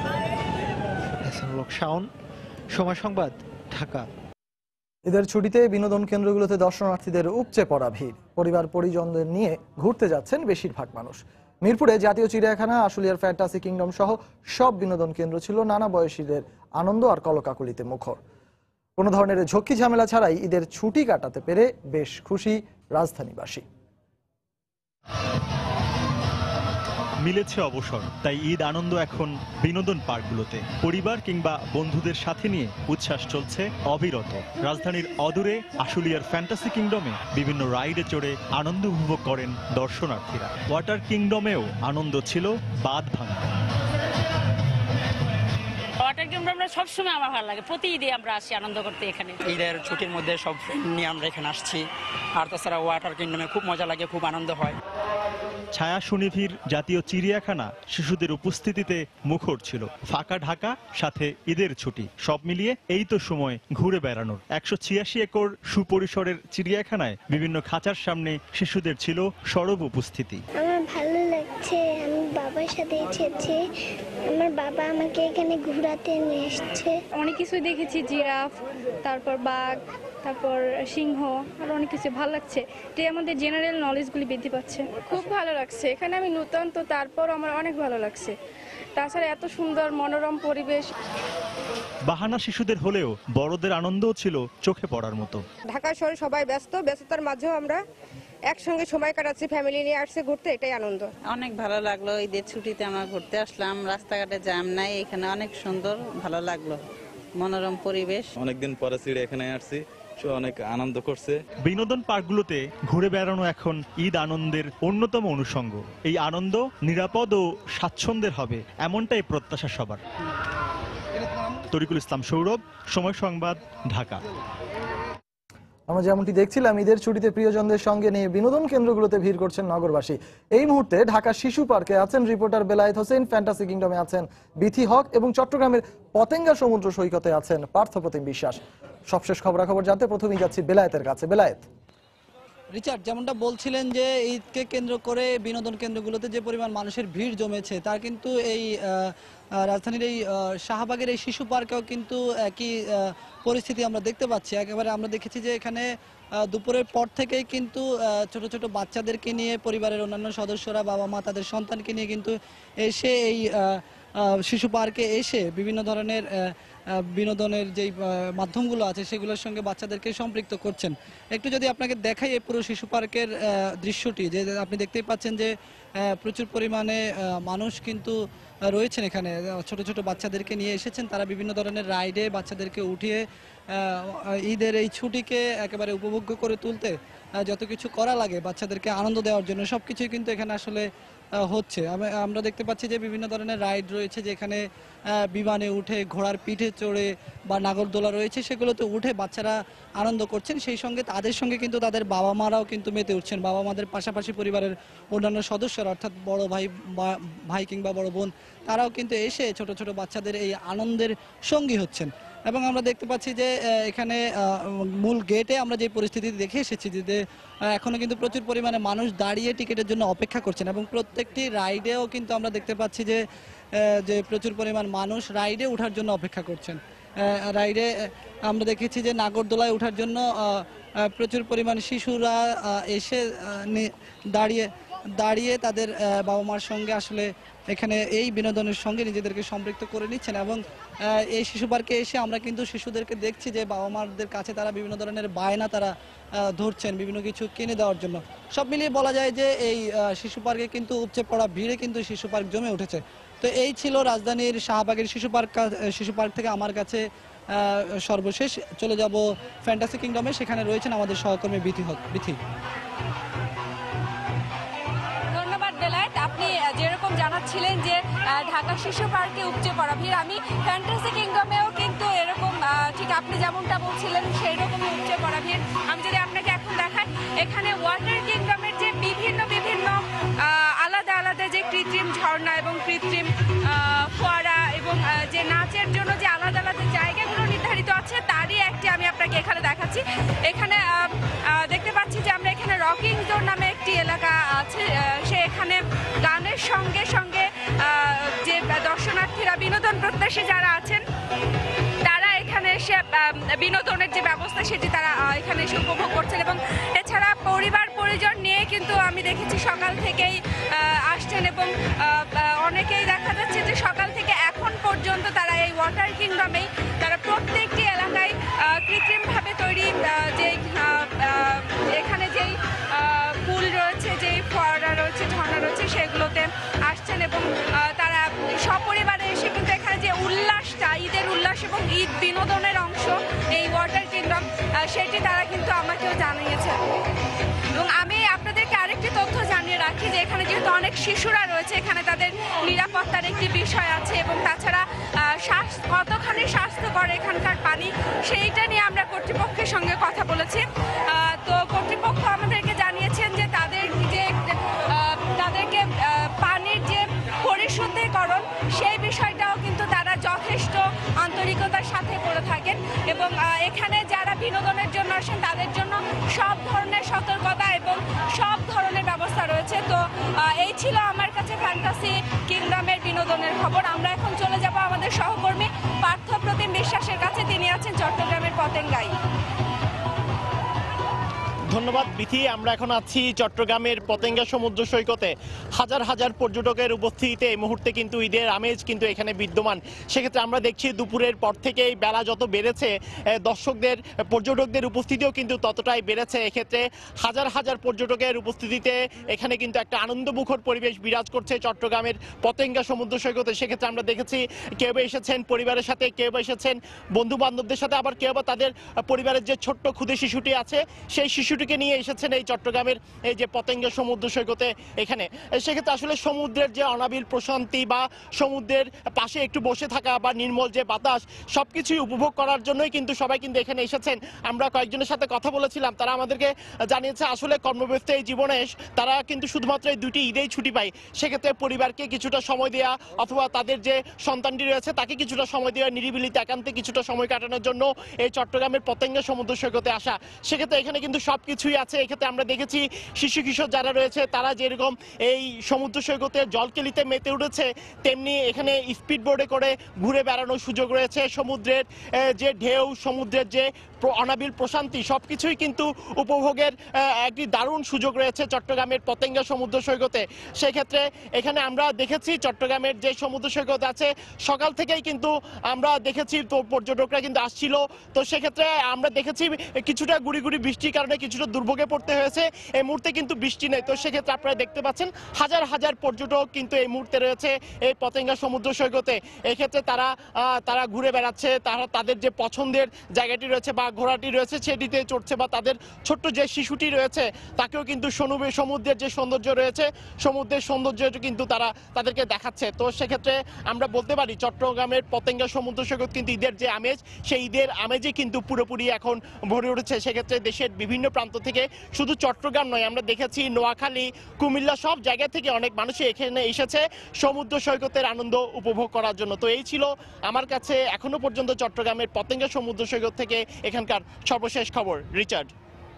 শাওন, সময় সংবাদ, ঢাকা। ঈদের ছুটিতে বিনোদন কেন্দ্রগুলোতে দর্শনার্থীদের উপচে পড়া ভিড়। পরিবার পরিজনদের নিয়ে ঘুরতে যাচ্ছেন বেশিরভাগ মানুষ। মিরপুরে জাতীয় চিড়িয়াখানা, আশুলিয়ার ফ্যান্টাসি কিংডম সহ সব বিনোদন কেন্দ্র ছিল নানা বয়সীদের আনন্দ আর কলকাকলিতে মুখর। কোনো ধরনের ঝক্কি ঝামেলা ছাড়াই ঈদের ছুটি কাটাতে পেরে বেশ খুশি রাজধানীবাসী। মিলেছে অবসর, তাই ঈদ আনন্দ এখন বিনোদন পার্কগুলোতে। পরিবার কিংবা বন্ধুদের সাথে নিয়ে উচ্ছ্বাস চলছে অবিরত। রাজধানীর অদূরে আশুলিয়ার ফ্যান্টাসি কিংডমে বিভিন্ন রাইডে চড়ে আনন্দ উপভোগ করেন দর্শনার্থীরা। ওয়াটার কিংডমেও আনন্দ ছিল বাঁধ ভাঙা। ওয়াটার কিংডম আমরা সবসময় আমার ভালো লাগে, প্রতি ঈদে আমরা আসি আনন্দ করতে এখানে। ঈদের ছুটির মধ্যে সব ফ্রেন্ড নিয়ে আমরা এখানে আসছি, আর তাছাড়া ওয়াটার কিংডমে খুব মজা লাগে, খুব আনন্দ হয়। ছায়া সুনিভির জাতীয় চিড়িয়াখানা শিশুদের উপস্থিতিতে মুখর ছিল। ফাঁকা ঢাকা, সাথে ঈদের ছুটি, সব মিলিয়ে এই তো সময় ঘুরে বেড়ানোর। একশো ছিয়াশি একর সুপরিসরের চিড়িয়াখানায় বিভিন্ন খাঁচার সামনে শিশুদের ছিল সরব উপস্থিতি। আমার ভালো লাগছে, আমি বাবার সাথে এসেছি, আমার বাবা আমাকে এখানে ঘোরাতে নিয়ে এসেছে। অনেক কিছুই দেখেছি, জিরাফ, তারপর বাঘ, তারপর সিংহ, আর অনেক কিছু ভালো লাগছে। এতে আমাদের জেনারেল নলেজগুলি বৃদ্ধি পাচ্ছে। খুব ভালো লাগছে, এখানে আমি নতুন তো তারপর আমার অনেক ভালো লাগছে। তাছাড়া এত সুন্দর মনোরম পরিবেশ। বাহানা শিশুদের হলেও বড়দের আনন্দও ছিল চোখে পড়ার মতো। ঢাকা শহরে সবাই ব্যস্ত, ব্যস্ততার মাঝেও আমরা একসঙ্গে সময় কাটাচ্ছি, ফ্যামিলি নিয়ে আসছে ঘুরতে, এটাই আনন্দ। অনেক ভালো লাগলো, ঈদের ছুটিতে আমরা ঘুরতে আসলাম, রাস্তাঘাটে জ্যাম নাই, এখানে অনেক সুন্দর, ভালো লাগলো, মনোরম পরিবেশ। অনেকদিন পরে ছিঁড়ে এখানে আসছি, অনেক আনন্দ করছে। বিনোদন পার্কগুলোতে ঘুরে বেড়ানো এখন ঈদ আনন্দের অন্যতম অনুষঙ্গ। এই আনন্দ নিরাপদ ও স্বাচ্ছন্দ্যের হবে, এমনটাই প্রত্যাশা সবার। তরিকুল ইসলাম সৌরভ, সময় সংবাদ, ঢাকা। আমরা যেমনটি দেখছিলাম, ঈদের ছুটিতে প্রিয়জনদের সঙ্গে নিয়ে বিনোদন কেন্দ্রগুলোতে ভিড় করছেন নগরবাসী। এই মুহূর্তে ঢাকা শিশু পার্কে আছেন রিপোর্টার বেলায়েত হোসেন, ফ্যান্টাসি কিংডমে আছেন বিথি হক এবং চট্টগ্রামের পতেঙ্গা সমুদ্র সৈকতে আছেন পার্থপ্রতিম বিশ্বাস। সবশেষ খবরাখবর জানতে প্রথমেই যাচ্ছি বেলায়েতের কাছে। বেলায়েত। রিচার্ড, যেমনটা বলছিলেন যে ঈদকে কেন্দ্র করে বিনোদন কেন্দ্রগুলোতে যে পরিমাণ মানুষের ভিড় জমেছে, তার কিন্তু এই রাজধানীর এই শাহবাগের এই শিশু পার্কেও কিন্তু একই পরিস্থিতি আমরা দেখতে পাচ্ছি। একেবারে আমরা দেখেছি যে এখানে দুপুরের পর থেকেই কিন্তু ছোট ছোট বাচ্চাদেরকে নিয়ে পরিবারের অন্যান্য সদস্যরা, বাবা মা তাদের সন্তানকে নিয়ে কিন্তু এসে এই শিশু পার্কে এসে বিভিন্ন ধরনের বিনোদনের যেই মাধ্যমগুলো আছে সেগুলোর সঙ্গে বাচ্চাদেরকে সম্পৃক্ত করছেন। একটু যদি আপনাকে দেখাই এই পুরো শিশু পার্কের দৃশ্যটি, যে আপনি দেখতেই পাচ্ছেন যে প্রচুর পরিমাণে মানুষ কিন্তু রয়েছেন এখানে, ছোট ছোট বাচ্চাদেরকে নিয়ে এসেছেন। তারা বিভিন্ন ধরনের রাইডে বাচ্চাদেরকে উঠিয়ে ঈদের এই ছুটিকে একেবারে উপভোগ্য করে তুলতে যত কিছু করা লাগে বাচ্চাদেরকে আনন্দ দেওয়ার জন্য, সব কিছুই কিন্তু এখানে আসলে হচ্ছে। আমরা দেখতে পাচ্ছি যে বিভিন্ন ধরনের রাইড রয়েছে, যেখানে বিমানে উঠে, ঘোড়ার পিঠে চড়ে বা নাগরদোলা রয়েছে, সেগুলোতে উঠে বাচ্চারা আনন্দ করছেন। সেই সঙ্গে তাদের সঙ্গে কিন্তু তাদের বাবা মারাও কিন্তু মেতে উঠছেন। বাবা মাদের পাশাপাশি পরিবারের অন্যান্য সদস্যরা, অর্থাৎ বড় ভাই ভাই কিংবা বড় বোন, তারাও কিন্তু এসে ছোট ছোট বাচ্চাদের এই আনন্দের সঙ্গী হচ্ছেন। এবং আমরা দেখতে পাচ্ছি যে এখানে মূল গেটে আমরা যে পরিস্থিতি দেখে এসেছি, যে এখনো কিন্তু প্রচুর পরিমাণে মানুষ দাঁড়িয়ে টিকিটের জন্য অপেক্ষা করছেন। এবং প্রত্যেকটি রাইডেও কিন্তু আমরা দেখতে পাচ্ছি যে যে প্রচুর পরিমাণ মানুষ রাইডে ওঠার জন্য অপেক্ষা করছেন। রাইডে আমরা দেখেছি যে নাগরদোলায় ওঠার জন্য প্রচুর পরিমাণ শিশুরা এসে দাঁড়িয়ে দাঁড়িয়ে তাদের বাবা মার সঙ্গে আসলে এখানে এই বিনোদনের সঙ্গে নিজেদেরকে সম্পৃক্ত করে নিচ্ছেন। এবং এই শিশু পার্কে এসে আমরা কিন্তু শিশুদেরকে দেখছি যে বাবা মাদের কাছে তারা বিভিন্ন ধরনের বায়না তারা ধরছেন বিভিন্ন কিছু কিনে দেওয়ার জন্য। সব মিলিয়ে বলা যায় যে এই শিশু পার্কে কিন্তু উপচে পড়া ভিড়ে কিন্তু শিশু পার্ক জমে উঠেছে। তো এই ছিল রাজধানীর শাহবাগের শিশু পার্ক। শিশু পার্ক থেকে আমার কাছে সর্বশেষ চলে যাব ফ্যান্টাসি কিংডমে, সেখানে রয়েছেন আমাদের সহকর্মী বিথি হক। বিথি। ধন্যবাদ বেলায়েত, আপনি যেরকম জানাচ্ছিলেন যে ঢাকা শিশু পার্কে উপচে পড়া ভিড়, আমি ফ্যান্টাসি কিংডমেও কিন্তু এরকম ঠিক আপনি যেমনটা বলছিলেন সেই রকমই উপচে পড়া ভিড়। আমি যদি আপনাকে এখন দেখাই, এখানে ওয়াটার কিংডমের যে বিভিন্ন বিভিন্ন আলাদা আলাদা যে কৃত্রিম ঝর্ণা এবং কৃত্রিম ফোয়ারা এবং যে নাচের জন্য যে আলাদা আলাদা জায়গাগুলো নির্ধারিত আছে, তারই একটি আমি আপনাকে এখানে দেখাচ্ছি। এখানে দেখতে পাচ্ছি যে আমরা এখানে রকিং জোন নামে একটি এলাকা আছে, সে এখানে গানের সঙ্গে সঙ্গে যে দর্শনার্থীরা, বিনোদন প্রত্যাশী যারা আছেন, তারা এখানে এসে বিনোদনের যে ব্যবস্থা সেটি তারা এখানে এসে উপভোগ করছেন। এবং এছাড়া পরিবার পরিজন নিয়ে কিন্তু আমি দেখেছি সকাল থেকেই আসছেন এবং অনেকেই দেখা যাচ্ছে যে সকাল থেকে এখন পর্যন্ত তারা এই ওয়াটার কিংডমেই তারা প্রত্যেকটি এলাকায় যেই এখানে যেই পুল রয়েছে, যেই ফোয়ারা রয়েছে, ঝর্ণা রয়েছে, সেগুলোতে আসছেন এবং তারা সপরিবারে এসে কিন্তু এখানে যে উল্লাসটা, ঈদের উল্লাস এবং ঈদ বিনোদনের অংশ এই ওয়াটার কিংডম, সেটি তারা কিন্তু আমাকেও জানিয়েছে। এবং আমি আপনাদেরকে আরেকটি তথ্য জানিয়ে রাখি যে এখানে যেহেতু অনেক শিশুরা রয়েছে, এখানে তাদের নিরাপত্তার একটি বিষয় আছে এবং তাছাড়া কতখানি স্বাস্থ্যকর এখানকার পানি, সেইটা নিয়ে আমরা কর্তৃপক্ষের সঙ্গে কথা বলেছি। তো কর্তৃপক্ষ আমাদেরকে জানিয়েছেন যে তাদের যে তাদেরকে পানির যে পরিশুদ্ধিকরণ, সেই বিষয়টাও কিন্তু তারা যথেষ্ট আন্তরিকতার সাথে করে থাকেন এবং এখানে যারা বিনোদনের জন্য আসেন তাদের জন্য সব ধরনের সতর্কতা এবং সব ধরনের ব্যবস্থা রয়েছে। তো এই ছিল আমার কাছে ফ্যান্টাসি কিংডমের বিনোদনের খবর। আমরা এখন চলে যাব আমাদের সহকর্মী পার্থ প্রতিম বিশ্বাসের কাছে, তিনি আছেন চট্টগ্রামের পতেঙ্গায়। ধন্যবাদ বিথি। আমরা এখন আছি চট্টগ্রামের পতেঙ্গা সমুদ্র সৈকতে। হাজার হাজার পর্যটকের উপস্থিতিতে এই মুহূর্তে কিন্তু ঈদের আমেজ কিন্তু এখানে বিদ্যমান। সেক্ষেত্রে আমরা দেখছি দুপুরের পর থেকেই বেলা যত বেড়েছে, দর্শকদের পর্যটকদের উপস্থিতিও কিন্তু ততটাই বেড়েছে। এক্ষেত্রে হাজার হাজার পর্যটকের উপস্থিতিতে এখানে কিন্তু একটা আনন্দমুখর পরিবেশ বিরাজ করছে চট্টগ্রামের পতেঙ্গা সমুদ্র সৈকতে। সেক্ষেত্রে আমরা দেখেছি কেউ বা এসেছেন পরিবারের সাথে, কেউ বা এসেছেন বন্ধু বান্ধবদের সাথে, আবার কেউ বা তাদের পরিবারের যে ছোট্ট ক্ষুদে শিশুটি আছে সেই শিশুটিকে নিয়ে এসেছেন এই চট্টগ্রামের এই যে পতেঙ্গা সমুদ্র সৈকতে। এখানে সেক্ষেত্রে আসলে সমুদ্রের যে অনাবিল প্রশান্তি বা সমুদ্রের পাশে একটু বসে থাকা বা নির্মল যে বাতাস, সবকিছুই উপভোগ করার জন্যই কিন্তু সবাই কিন্তু এখানে এসেছেন। আমরা কয়েকজনের সাথে কথা বলেছিলাম, তারা আমাদেরকে জানিয়েছে আসলে কর্মব্যস্ত এই জীবনে তারা কিন্তু শুধুমাত্র এই দুটি ঈদেই ছুটি পায়। সেক্ষেত্রে পরিবারকে কিছুটা সময় দেওয়া অথবা তাদের যে সন্তানটি রয়েছে তাকে কিছুটা সময় দেওয়া, নিরিবিলিতে একান্তে কিছুটা সময় কাটানোর জন্য এই চট্টগ্রামের পতেঙ্গা সমুদ্র সৈকতে আসা। সেক্ষেত্রে এখানে কিন্তু সব কিছুই আছে। এক্ষেত্রে আমরা দেখেছি শিশু কিশোর যারা রয়েছে তারা যেরকম এই সমুদ্র সৈকতে জলকেলিতে মেতে উঠেছে, তেমনি এখানে স্পিড বোর্ডে করে ঘুরে বেড়ানোর সুযোগ রয়েছে। সমুদ্রের যে ঢেউ, সমুদ্রের যে অনাবিল প্রশান্তি, সবকিছুই কিন্তু উপভোগের একটি দারুণ সুযোগ রয়েছে চট্টগ্রামের পতেঙ্গা সমুদ্র সৈকতে। সেক্ষেত্রে এখানে আমরা দেখেছি চট্টগ্রামের যে সমুদ্র সৈকত আছে সকাল থেকেই কিন্তু আমরা দেখেছি তো পর্যটকরা কিন্তু আসছিল। তো সেক্ষেত্রে আমরা দেখেছি কিছুটা গুড়ি গুড়ি বৃষ্টির কারণে কিছুটা দুর্ভোগে পড়তে হয়েছে। এই মুহূর্তে কিন্তু বৃষ্টি নেই। তো সেক্ষেত্রে আপনারা দেখতে পাচ্ছেন হাজার হাজার পর্যটক কিন্তু এই মুহূর্তে রয়েছে এই পতেঙ্গা সমুদ্র সৈকতে। এক্ষেত্রে তারা তারা ঘুরে বেড়াচ্ছে, তারা তাদের যে পছন্দের জায়গাটি রয়েছে বা ঘোড়াটি রয়েছে সেটিতে চড়ছে, বা তাদের ছোট্ট যে শিশুটি রয়েছে তাকেও কিন্তু সমুদ্রের যে সৌন্দর্য রয়েছে, সমুদ্রের সৌন্দর্যটি কিন্তু তারা তাদেরকে দেখাচ্ছে। তো সেক্ষেত্রে আমরা বলতে পারি চট্টগ্রামের পতেঙ্গা সমুদ্র সৈকত কিন্তু ঈদের যে আমেজ, সেই ঈদের আমেজই কিন্তু পুরোপুরি এখন ভরে উঠেছে। সেক্ষেত্রে দেশের বিভিন্ন প্রান্ত থেকে, শুধু চট্টগ্রাম নয়, আমরা দেখেছি নোয়াখালী, কুমিল্লা, সব জায়গা থেকে অনেক মানুষই এখানে এসেছে সমুদ্র সৈকতের আনন্দ উপভোগ করার জন্য। তো এই ছিল আমার কাছে এখনো পর্যন্ত চট্টগ্রামের পতেঙ্গা সমুদ্র সৈকত থেকে এখানকার সর্বশেষ খবর। রিচার্ড।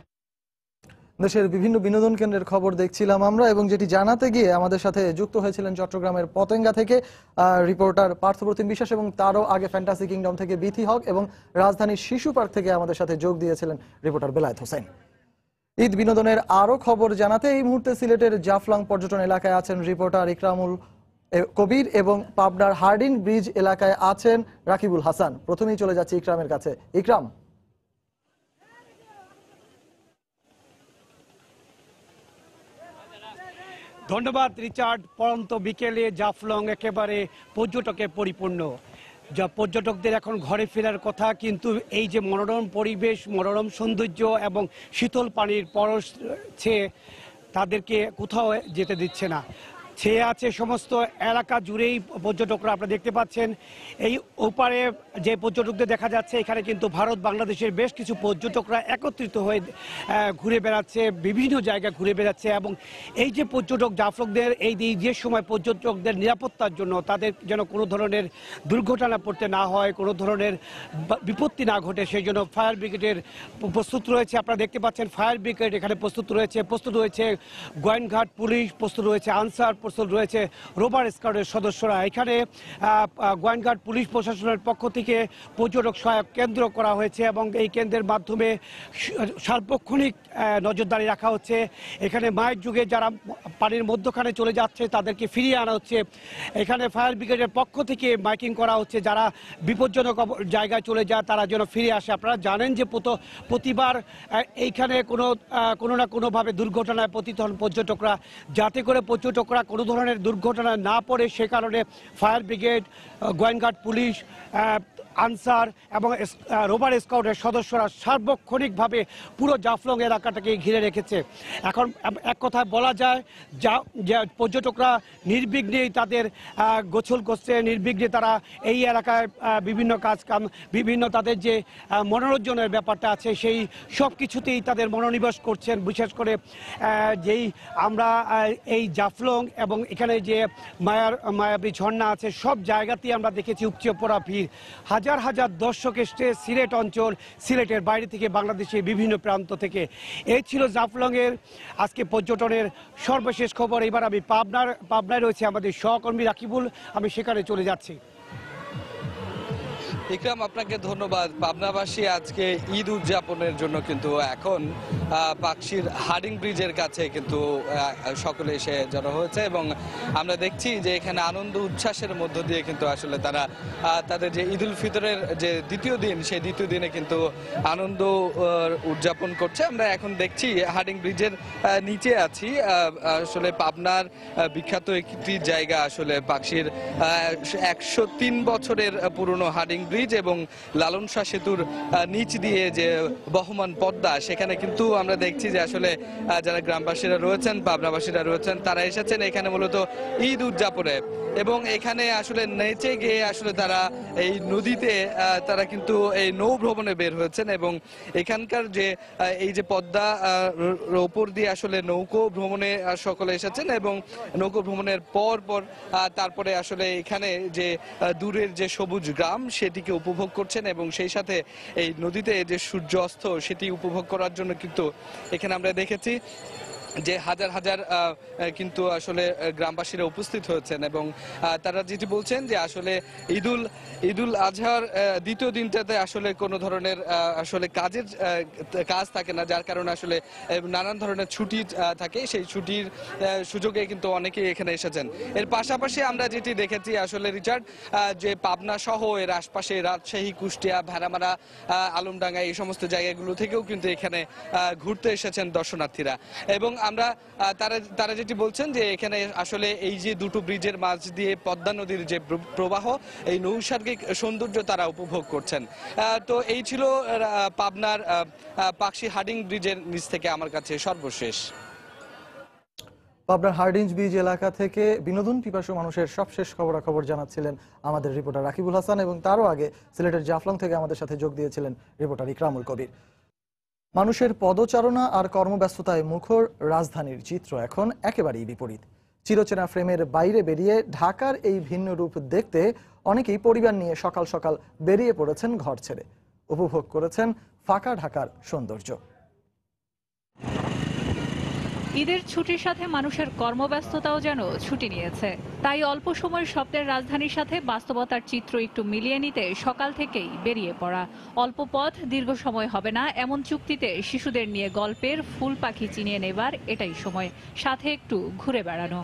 দেশের বিভিন্ন বিনোদন কেন্দ্রের খবর দেখছিলাম আমরা, এবং যেটি জানাতে গিয়ে আমাদের সাথে যুক্ত হয়েছিলেন চট্টগ্রামের পতেঙ্গা থেকে রিপোর্টার পার্থ প্রতিম বিশ্বাস, এবং তারও আগে ফ্যান্টাসি কিংডম থেকে বিথি হক, এবং রাজধানীর শিশু পার্ক থেকে আমাদের সাথে যোগ দিয়েছিলেন রিপোর্টার বেলায়েত হোসেন। ঈদ বিনোদনের আরো খবর জানাতে এই মুহূর্তে সিলেটের জাফলং পর্যটন এলাকায় আছেন রিপোর্টার ইকরামুল কবির, এবং পাবনার হার্ডিন ব্রিজ এলাকায় আছেন রাকিবুল হাসান। প্রথমেই চলে যাচ্ছে ইকরামের কাছে। ইকরাম। ধন্যবাদ রিচার্ড। পরন্ত বিকেলে জাফলং একেবারে পর্যটকে পরিপূর্ণ। যা পর্যটকদের এখন ঘরে ফেরার কথা, কিন্তু এই যে মনোরম পরিবেশ, মনোরম সৌন্দর্য এবং শীতল পানির পরশ ছেয়ে তাদেরকে কোথাও যেতে দিচ্ছে না। ছেয়ে আছে সমস্ত এলাকা জুড়েই পর্যটকরা। আপনারা দেখতে পাচ্ছেন এই ওপারে যে পর্যটকদের দেখা যাচ্ছে, এখানে কিন্তু ভারত বাংলাদেশের বেশ কিছু পর্যটকরা একত্রিত হয়ে ঘুরে বেড়াচ্ছে, বিভিন্ন জায়গায় ঘুরে বেড়াচ্ছে। এবং এই যে পর্যটক জাফলংদের এই যে সময় পর্যটকদের নিরাপত্তার জন্য, তাদের যেন কোনো ধরনের দুর্ঘটনা পড়তে না হয়, কোনো ধরনের বিপত্তি না ঘটে, সেই জন্য ফায়ার ব্রিগেডের প্রস্তুত রয়েছে। আপনারা দেখতে পাচ্ছেন ফায়ার ব্রিগেড এখানে প্রস্তুত রয়েছে, প্রস্তুত রয়েছে গোয়েন্দাঘাট পুলিশ, প্রস্তুত রয়েছে আনসার উপস্থিত রয়েছে রোভার স্কাউটের সদস্যরা। এখানে গোয়েন্দাঘাট পুলিশ প্রশাসনের পক্ষ থেকে পর্যটক সহায়ক কেন্দ্র করা হয়েছে এবং এই কেন্দ্রের মাধ্যমে সার্বক্ষণিক নজরদারি রাখা হচ্ছে। এখানে মায়ের যুগে যারা পানির মধ্যখানে চলে যাচ্ছে তাদেরকে ফিরিয়ে আনা হচ্ছে। এখানে ফায়ার ব্রিগেডের পক্ষ থেকে মাইকিং করা হচ্ছে, যারা বিপজ্জনক জায়গায় চলে যায় তারা যেন ফিরে আসে। আপনারা জানেন যে প্রতিবার এইখানে কোনো কোনো না কোনোভাবে দুর্ঘটনায় পতিত হন পর্যটকরা, যাতে করে পর্যটকরা কোনো ধরনের দুর্ঘটনায় না পড়ে সে কারণে ফায়ার ব্রিগেড, গোয়েন্দাঘাট পুলিশ, আনসার এবং রোভার স্কাউটের সদস্যরা সার্বক্ষণিকভাবে পুরো জাফলং এলাকাটাকে ঘিরে রেখেছে। এখন এক কথায় বলা যায় যা পর্যটকরা নির্বিঘ্নেই তাদের গোসল করছে, নির্বিঘ্নে তারা এই এলাকায় বিভিন্ন কাজ কাম বিভিন্ন তাদের যে মনোরঞ্জনের ব্যাপারটা আছে সেই সব কিছুতেই তাদের মনোনিবেশ করছেন। বিশেষ করে যেই আমরা এই জাফলং এবং এখানে যে মায়ার মায়াবী ঝর্ণা আছে সব জায়গাতেই আমরা দেখেছি উপচে পড়া ভিড়। হাজার হাজার দর্শক এসছে সিলেট অঞ্চল, সিলেটের বাইরে থেকে, বাংলাদেশের বিভিন্ন প্রান্ত থেকে। এই ছিল জাফলংয়ের আজকে পর্যটনের সর্বশেষ খবর। এবার আমি পাবনার পাবনায় রয়েছে আমাদের সহকর্মী রাকিবুল, আমি সেখানে চলে যাচ্ছি। ইকরাম, আপনাকে ধন্যবাদ। পাবনাবাসী আজকে ঈদ উদযাপনের জন্য কিন্তু এখন পাকশির হার্ডিং ব্রিজের কাছে কিন্তু সকলে এসে জড়ো হয়েছে এবং আমরা দেখছি যে এখানে আনন্দ উচ্ছ্বাসের মধ্য দিয়ে কিন্তু আসলে তারা তাদের যে ঈদ উল ফিতরের যে দ্বিতীয় দিন সেই দ্বিতীয় দিনে কিন্তু আনন্দ উদযাপন করছে। আমরা এখন দেখছি হার্ডিং ব্রিজের নিচে আছি। আসলে পাবনার বিখ্যাত একটি জায়গা আসলে পাকশির একশো তিন বছরের পুরনো হার্ডিং ব্রিজ এবং লালন শাহ সেতুর নিচ দিয়ে যে বহমান পদ্মা, সেখানে কিন্তু আমরা দেখছি যে আসলে যারা গ্রামবাসীরা রয়েছেন, পাবনাবাসীরা রয়েছেন, তারা এসেছেন এখানে মূলত ঈদ উদযাপনে এবং এখানে আসলে নেচে গিয়ে আসলে তারা এই নদীতে তারা কিন্তু এই নৌ ভ্রমণে বের হয়েছেন এবং এখানকার যে এই যে পদ্মা ওপর দিয়ে আসলে নৌকো ভ্রমণে সকলে এসেছেন এবং নৌকো ভ্রমণের পর পর তারপরে আসলে এখানে যে দূরের যে সবুজ গ্রাম সেটিকে উপভোগ করছেন এবং সেই সাথে এই নদীতে যে সূর্য অস্ত সেটি উপভোগ করার জন্য কিন্তু এখানে আমরা দেখেছি যে হাজার হাজার কিন্তু আসলে গ্রামবাসীরা উপস্থিত হয়েছেন এবং তারা যেটি বলছেন যে আসলে ঈদুল ঈদুল আজহার দ্বিতীয় দিনটাতে আসলে কোনো ধরনের আসলে কাজের কাজ থাকে না, যার কারণে আসলে নানান ধরনের ছুটি থাকে, সেই ছুটির সুযোগে কিন্তু অনেকেই এখানে এসেছেন। এর পাশাপাশি আমরা যেটি দেখেছি আসলে রিচার্ড, যে পাবনা সহ এর আশপাশে রাজশাহী, কুষ্টিয়া, ভেড়ামারা, আলমডাঙ্গা এই সমস্ত জায়গাগুলো থেকেও কিন্তু এখানে ঘুরতে এসেছেন দর্শনার্থীরা এবং আমরা তারা তারা যেটি বলছেন যে এখানে আসলে এই যে দুটো ব্রিজের মাঝ দিয়ে পদ্মা নদীর যে প্রবাহ, এই নৈসর্গিক সৌন্দর্য তারা উপভোগ করছেন। তো এই ছিল পাবনার পাকশি হার্ডিং ব্রিজের নিচ থেকে আমার কাছে সর্বশেষ। পাবনার হার্ডিঞ্জ ব্রিজ এলাকা থেকে বিনোদন পিপাসু মানুষের সবশেষ খবরাখবর জানাচ্ছিলেন আমাদের রিপোর্টার রাকিবুল হাসান এবং তারও আগে সিলেটের জাফলং থেকে আমাদের সাথে যোগ দিয়েছিলেন রিপোর্টার ইকরামুল কবির। মানুষের পদচারণা আর কর্মব্যস্ততায় মুখর রাজধানীর চিত্র এখন একেবারেই বিপরীত। চিরচেনা ফ্রেমের বাইরে বেরিয়ে ঢাকার এই ভিন্ন রূপ দেখতে অনেকেই পরিবার নিয়ে সকাল সকাল বেরিয়ে পড়েছেন ঘর ছেড়ে, উপভোগ করেছেন ফাঁকা ঢাকার সৌন্দর্য। ঈদের ছুটির সাথে মানুষের কর্মব্যস্ততাও যেন ছুটি নিয়েছে, তাই অল্প সময়ের স্বপ্নের রাজধানীর সাথে বাস্তবতার চিত্র একটু মিলিয়ে নিতে সকাল থেকেই বেরিয়ে পড়া। অল্প পথ, দীর্ঘ সময় হবে না এমন চুক্তিতে শিশুদের নিয়ে গল্পের ফুল পাখি চিনিয়ে নেবার এটাই সময়, সাথে একটু ঘুরে বেড়ানো।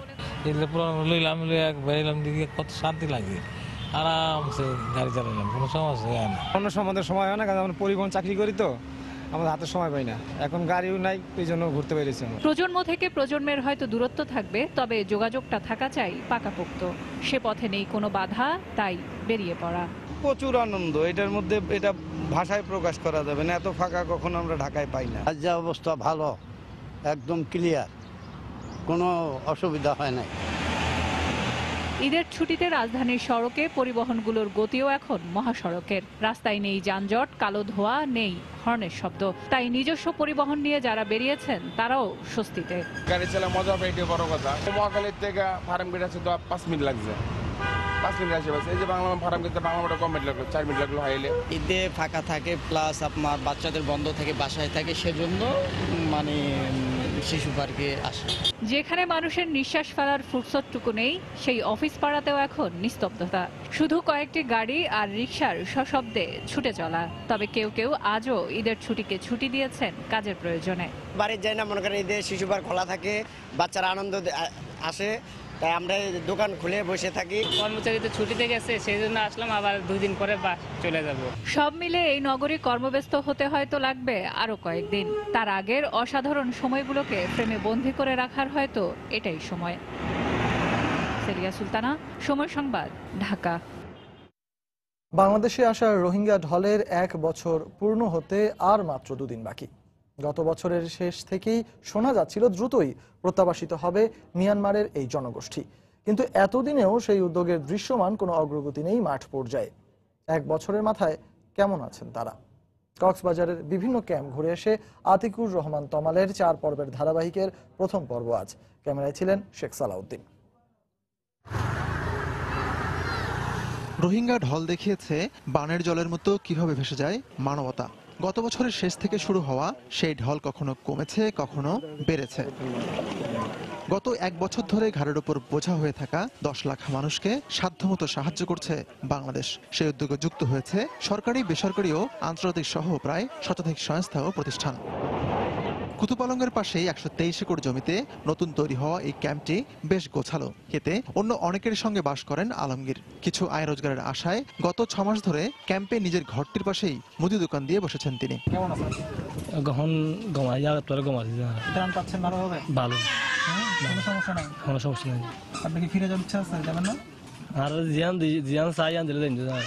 কত শান্তি লাগে, আরামসে গাড়ি চালালাম, কোনো সমস্যা হয় না। অন্য সম্বন্ধের সময় হয় না, কারণ আমরা পরিবহন চাকরি করি তো আমাদের হাতে সময় পাই না, এখন গাড়িও নাই, এই জন্য ঘুরতে পেরেছি। প্রজন্ম থেকে প্রজন্মের হয়তো দূরত্ব থাকবে, তবে যোগাযোগটা থাকা চাই পাকাপোক্ত। সে পথে নেই কোনো বাধা, তাই বেরিয়ে পড়া। প্রচুর আনন্দ, এটার মধ্যে এটা ভাষায় প্রকাশ করা যাবে না, এত ফাঁকা কখনো আমরা ঢাকায় পাই না। আজ যা অবস্থা ভালো, একদম ক্লিয়ার, কোনো অসুবিধা হয় না। ঈদের ছুটিতে রাজধানীর সড়কে পরিবহনগুলোর গতিও এখন মহাসড়কের। রাস্তায় নেই যানজট, কালো ধোঁয়া, নেই হর্নের শব্দ, তাই নিজস্ব পরিবহন নিয়ে যারা বেরিয়েছেন তারাও স্বস্তিতে। গাড়ি চালা মজা পাই, এটা বড় কথা। মহাখালীর থেকে ফার্মগেট আছে তো পাঁচ মিনিট লাগছে, পাঁচ মিনিট আসে বাস। এই যে বাংলা ফার্মগেটে বাংলা মোটা কম মিনিট লাগলো, চার মিনিট লাগলো হাইলে। ঈদে ফাঁকা থাকে, প্লাস আপনার বাচ্চাদের বন্ধ থাকে, বাসায় থাকে, সেজন্য মানে শিশু পার্কে আসে। যেখানে মানুষের নিঃশ্বাস ফেলার ফুরসতটুকু নেই, সেই অফিস পাড়াতেও এখন নিস্তব্ধতা। শুধু কয়েকটি গাড়ি আর রিকশার সশব্দে ছুটে চলা। তবে কেউ কেউ আজও ঈদের ছুটিকে ছুটি দিয়েছেন কাজের প্রয়োজনে। বাড়ির যাই না, মনে করেন ঈদের শিশু পার্ক খোলা থাকে, বাচ্চারা আনন্দ আসে, তাই আমরা দোকান খুলে বসে থাকি। কর্মচারীতে ছুটিতে গেছে, সেই জন্য আসলাম, আবার দুই দিন পরে চলে যাব। সব মিলে এই নগরী কর্মব্যস্ত হতে হয়তো লাগবে আরো কয়েকদিন। তার আগের অসাধারণ সময়গুলোকে ফ্রেমে বন্দী করে রাখার হয়তো এটাই সময়। সেলিয়া সুলতানা, সময় সংবাদ, ঢাকা। বাংলাদেশে আসা রোহিঙ্গা ঢলের এক বছর পূর্ণ হতে আর মাত্র দুদিন বাকি। গত বছরের শেষ থেকেই শোনা যাচ্ছিল দ্রুতই প্রত্যাবাসিত হবে মিয়ানমারের এই জনগোষ্ঠী, কিন্তু এতদিনেও সেই উদ্যোগের দৃশ্যমান কোনো অগ্রগতি নেই মাঠ পর্যায়ে। এক বছরের মাথায় কেমন আছেন তারা? কক্সবাজারের বিভিন্ন ক্যাম্প ঘুরে এসে আতিকুর রহমান তমালের চার পর্বের ধারাবাহিকের প্রথম পর্ব আজ। ক্যামেরায় ছিলেন শেখ সালাউদ্দিন। রোহিঙ্গা ঢল দেখিয়েছে বানের জলের মতো কিভাবে ভেসে যায় মানবতা। গত বছরের শেষ থেকে শুরু হওয়া সেই ঢল কখনো কমেছে, কখনো বেড়েছে। গত এক বছর ধরে ঘাড়ের উপর বোঝা হয়ে থাকা দশ লাখ মানুষকে সাধ্যমতো সাহায্য করছে বাংলাদেশ। সেই উদ্যোগে যুক্ত হয়েছে সরকারি, বেসরকারি ও আন্তর্জাতিক সহ প্রায় শতাধিক সংস্থা ও প্রতিষ্ঠান। কুতুপালংয়ের পাশেই একশো তেইশ একর জমিতে নতুন তৈরি হওয়া এই ক্যাম্পটি বেশ গোছালো। এতে অন্য অনেকের সঙ্গে বাস করেন আলমগীর। কিছু আয় রোজগারের আশায় গত ছ মাস ধরে ক্যাম্পে নিজের ঘরটির পাশেই মুদি দোকান দিয়ে বসেছেন তিনি। কেমন আছেন? গহন গমাই যা তোরে গমাই যা ত্রাণ পাচ্ছেন ভালোভাবে? ভালো, কোনো সমস্যা নাই? কোনো সমস্যা নাই। আপনি কি ফিরে যাওয়ার ইচ্ছা আছে, যাবেন না? আর জিয়ান জিয়ান সাইয়ান দিলে দেন যা।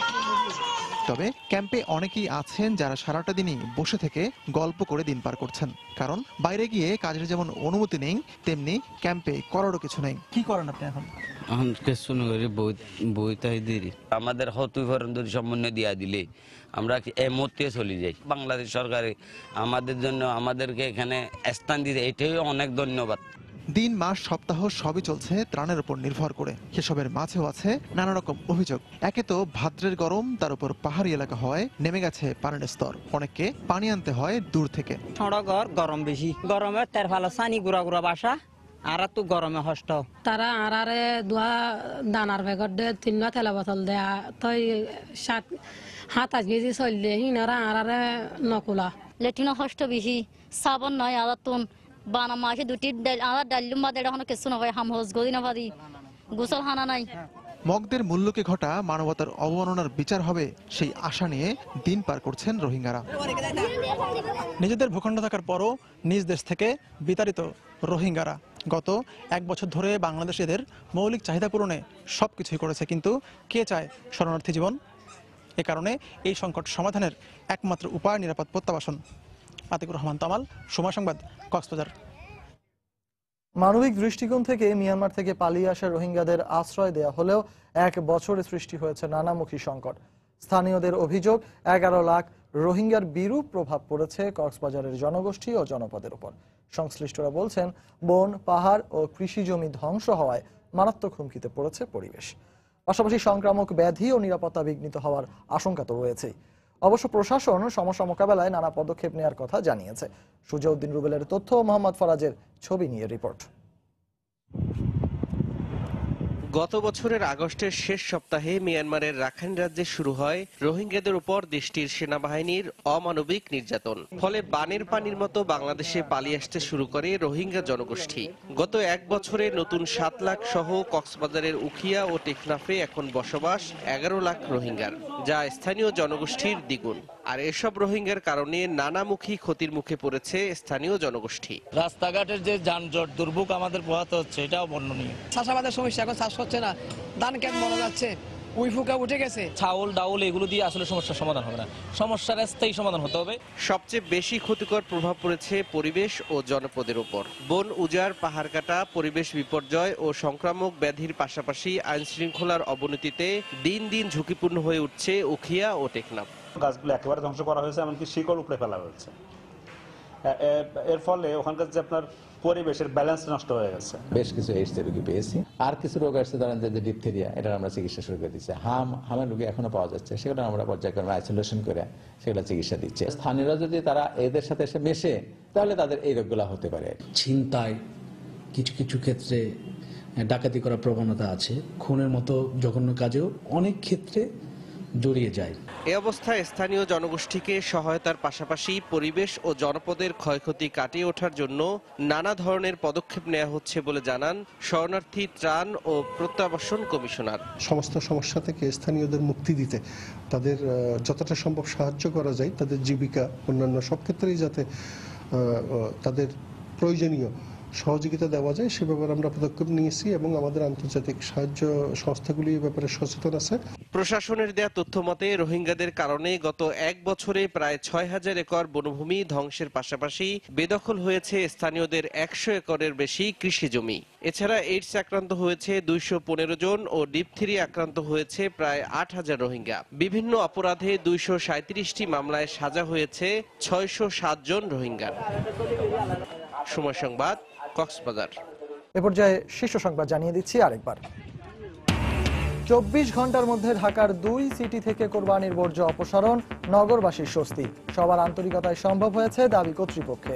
তবে ক্যাম্পে অনেকেই আছেন যারা সারাটা দিনই বসে থেকে গল্প করে দিন পার করছেন, কারণ বাইরে গিয়ে কাজের যেমন অনুমতি নেই, তেমনি ক্যাম্পে করারও কিছু নেই। কি করেন আপনি এখন? এখন কিছু করি, বই বই তাই দিই। আমাদের হতুফরণ যদি সম্পূর্ণ দিয়া দিলে আমরা এই মুহূর্তে চলে যাই। বাংলাদেশ সরকারে আমাদের জন্য আমাদেরকে এখানে স্থান দিতে, এটাই অনেক ধন্যবাদ। দিন, মাস, সপ্তাহ সবই চলছে ত্রাণের উপর নির্ভর করে। সেসবের মাঝেও আছে নানা রকম অভিযোগ। একে তো ভাদ্রের গরম, তার উপর পাহাড়ি এলাকা হয়, নেমে গেছে পানির স্তর। অনেককে পানি আনতে হয় দূর থেকে। সড়কর গরম বেশি, গরমে তের ভালো সানি গুড়া গুড়া বাসা, আর তো গরমে হষ্ট। তারা আরারে দুয়া দানার প্যাকেট দে, তিন মা তেলা বোতল দেয়া, তই সাত সাতাশ কেজি চল দে, হিনারা আরারে নকুলা। লেটিনো হষ্ট বেশি, সাবন নয় আদাতুন বানা মাসে দুটি আদা ডাল্লুম বাদে এখনো কিছু নয়, হাম হোস গদি না পারি, গোসল হানা নাই। মগদের মূল্যকে ঘটা মানবতার অবমাননার বিচার হবে সেই আশা নিয়ে দিন পার করছেন রোহিঙ্গারা। নিজেদের ভূখণ্ড থাকার পরও নিজ দেশ থেকে বিতাড়িত রোহিঙ্গারা গত এক বছর ধরে বাংলাদেশ এদের মৌলিক চাহিদা পূরণে সব কিছুই করেছে, কিন্তু কে চায় শরণার্থী জীবন? এ কারণে এই সংকট সমাধানের একমাত্র উপায় নিরাপদ প্রত্যাবাসন। আতিকুর রহমান তমাল, সময় সংবাদ, কক্সবাজার। মানবিক দৃষ্টিকোণ থেকে মিয়ানমার থেকে পালিয়ে আসা রোহিঙ্গাদের আশ্রয় দেয়া হলেও এক বছরে সৃষ্টি হয়েছে নানামুখী সংকট। স্থানীয়দের অভিযোগ, এগারো লাখ রোহিঙ্গার বিরূপ প্রভাব পড়েছে কক্সবাজারের জনগোষ্ঠী ও জনপদের উপর। সংশ্লিষ্টরা বলছেন, বন, পাহাড় ও কৃষি জমি ধ্বংস হওয়ায় মারাত্মক হুমকিতে পড়েছে পরিবেশ। পাশাপাশি সংক্রামক ব্যাধি ও নিরাপত্তা বিঘ্নিত হওয়ার আশঙ্কা তো রয়েছেই। অবশ্য প্রশাসন সমস্যা মোকাবেলায় নানা পদক্ষেপ নেওয়ার কথা জানিয়েছে। সুজাউদ্দিন রুবেলের তথ্য, মোহাম্মদ ফরাজের ছবি নিয়ে রিপোর্ট। গত বছরের আগস্টের শেষ সপ্তাহে মিয়ানমারের রাখাইন রাজ্যে শুরু হয় রোহিঙ্গাদের উপর দেশটির সেনাবাহিনীর অমানবিক নির্যাতন। ফলে বানের পানির মতো বাংলাদেশে পালিয়ে আসতে শুরু করে রোহিঙ্গা জনগোষ্ঠী। গত এক বছরে নতুন সাত লাখ সহ কক্সবাজারের উখিয়া ও টেকনাফে এখন বসবাস এগারো লাখ রোহিঙ্গার, যা স্থানীয় জনগোষ্ঠীর দ্বিগুণ। আর এসব রোহিঙ্গার কারণে নানামুখী ক্ষতির মুখে পড়েছে স্থানীয় জনগোষ্ঠী। রাস্তাঘাটের যে যানজট দুর্ভোগ আমাদের পোহাতে হচ্ছে, এটাও বর্ণনীয়। চাষাবাদের সমস্যা, এখন চাষ হচ্ছে না, ধান ক্ষেত মরে যাচ্ছে, উই ফুকা উঠে গেছে। চাউল ডাউল এগুলো দিয়ে আসলে সমস্যার সমাধান হবে না, সমস্যার স্থায়ী সমাধান হতে হবে। সবচেয়ে বেশি ক্ষতিকর প্রভাব পড়েছে পরিবেশ ও জনপদের উপর। বন উজাড়, পাহাড় কাটা, পরিবেশ বিপর্যয় ও সংক্রামক ব্যাধির পাশাপাশি আইন শৃঙ্খলার অবনতিতে দিন দিন ঝুঁকিপূর্ণ হয়ে উঠছে উখিয়া ও টেকনাফ। গাছগুলো একেবারে ধ্বংস করা হয়েছে, এমনকি শিকড় উপড়ে ফেলা হয়েছে। এর ফলে ওখানকার যে আপনার পরিবেশের ব্যালেন্স নষ্ট হয়ে গেছে। বেশ কিছু এইডস রোগী পেয়েছি, আর কিছু রোগ আসছে ধরেন যে ডিপথেরিয়া, এটা আমরা চিকিৎসা শুরু করে দিচ্ছি। হাম হামের রোগী এখনো পাওয়া যাচ্ছে, সেগুলো আমরা পর্যায়ক্রমে আইসোলেশন করে সেগুলো চিকিৎসা দিচ্ছে। স্থানীয়রা যদি তারা এদের সাথে এসে মেশে তাহলে তাদের এই রোগগুলো হতে পারে। ছিনতাই, কিছু কিছু ক্ষেত্রে ডাকাতি করার প্রবণতা আছে, খুনের মতো জঘন্য কাজেও অনেক ক্ষেত্রে জড়িয়ে যায়। এ অবস্থায় স্থানীয় জনগোষ্ঠীকে সহায়তার পাশাপাশি পরিবেশ ও জনপদের ক্ষয়ক্ষতি কাটিয়ে ওঠার জন্য নানা ধরনের পদক্ষেপ নেওয়া হচ্ছে বলে জানান শরণার্থী ত্রাণ ও প্রত্যাবাসন কমিশনার। সমস্ত সমস্যা থেকে স্থানীয়দের মুক্তি দিতে তাদের যতটা সম্ভব সাহায্য করা যায়, তাদের জীবিকা অন্যান্য সব ক্ষেত্রেই যাতে তাদের প্রয়োজনীয় সহযোগিতা দেওয়া যায় সে ব্যাপারে আমরা পদক্ষেপ নিয়েছি এবং আমাদের আন্তর্জাতিক সাহায্য সংস্থাগুলি এই ব্যাপারে সচেতন আছে। প্রশাসনের দেয়া তথ্য মতে রোহিঙ্গাদের কারণে গত এক বছরে প্রায় ছয় হাজার একর বনভূমি ধ্বংসের পাশাপাশি বেদখল হয়েছে স্থানীয়দের একশো একরের বেশি কৃষি জমি। এছাড়া এইডস আক্রান্ত হয়েছে দুইশো পনেরো জন ও ডিপথেরি আক্রান্ত হয়েছে প্রায় আট হাজার রোহিঙ্গা। বিভিন্ন অপরাধে দুইশো সাঁত্রিশটি মামলায় সাজা হয়েছে ছয়শো সাত জন রোহিঙ্গার। সময় সংবাদ, কক্সবাজার। এ পর্যায়ে শীর্ষ সংবাদ জানিয়ে দিচ্ছি আরেকবার। চব্বিশ ঘন্টার মধ্যে ঢাকার দুই সিটি থেকে কোরবানির বর্জ্য অপসারণ, নগরবাসীর স্বস্তি। সবার আন্তরিকতায় সম্ভব হয়েছে দাবি কর্তৃপক্ষের।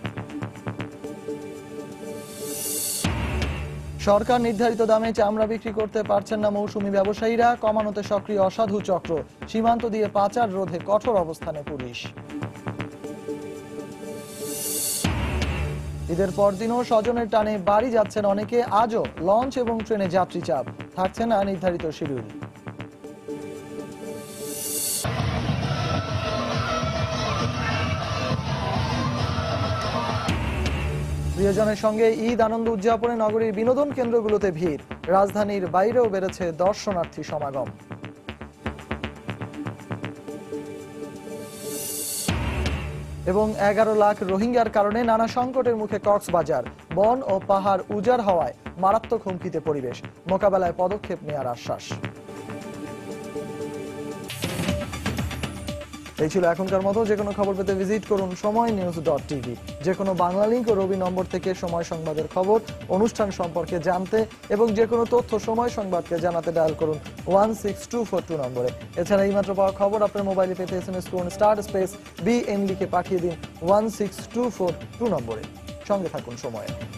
সরকার নির্ধারিত দামে চামড়া বিক্রি করতে পারছেন না মৌসুমী ব্যবসায়ীরা, কমানোতে সক্রিয় অসাধু চক্র। সীমান্ত দিয়ে পাচার রোধে কঠোর অবস্থানে পুলিশ। ঈদের পরদিনও স্বজনের টানে বাড়ি যাচ্ছেন অনেকে, আজও লঞ্চ এবং ট্রেনে যাত্রী চাপ, থাকছে না নির্ধারিত শিডিউল। প্রিয়জনের সঙ্গে ঈদ আনন্দ উদযাপনে নগরীর বিনোদন কেন্দ্রগুলোতে ভিড়, রাজধানীর বাইরেও বেড়েছে দর্শনার্থী সমাগম। এবং এগারো লাখ রোহিঙ্গার কারণে নানা সংকটের মুখে কক্সবাজার, বন ও পাহাড় উজাড় হওয়ায় মারাত্মক হুমকিতে পরিবেশ, মোকাবেলায় পদক্ষেপ নেওয়ার আশ্বাস। এই ছিল এখনকার মতো। যে কোনো খবর পেতে ভিজিট করুন সময় নিউজ ডট টিভি। যে কোনো বাংলা লিঙ্ক ও রবি নম্বর থেকে সময় সংবাদের খবর, অনুষ্ঠান সম্পর্কে জানতে এবং যে কোনো তথ্য সময় সংবাদকে জানাতে ডায়াল করুন one six two four two নম্বরে। এছাড়া এই মাত্র পাওয়া খবর আপনার মোবাইলে পেতে এস এম এস করুন স্টার স্পেস বি এন লিখে পাঠিয়ে দিন one six two four two নম্বরে। সঙ্গে থাকুন সময়ে।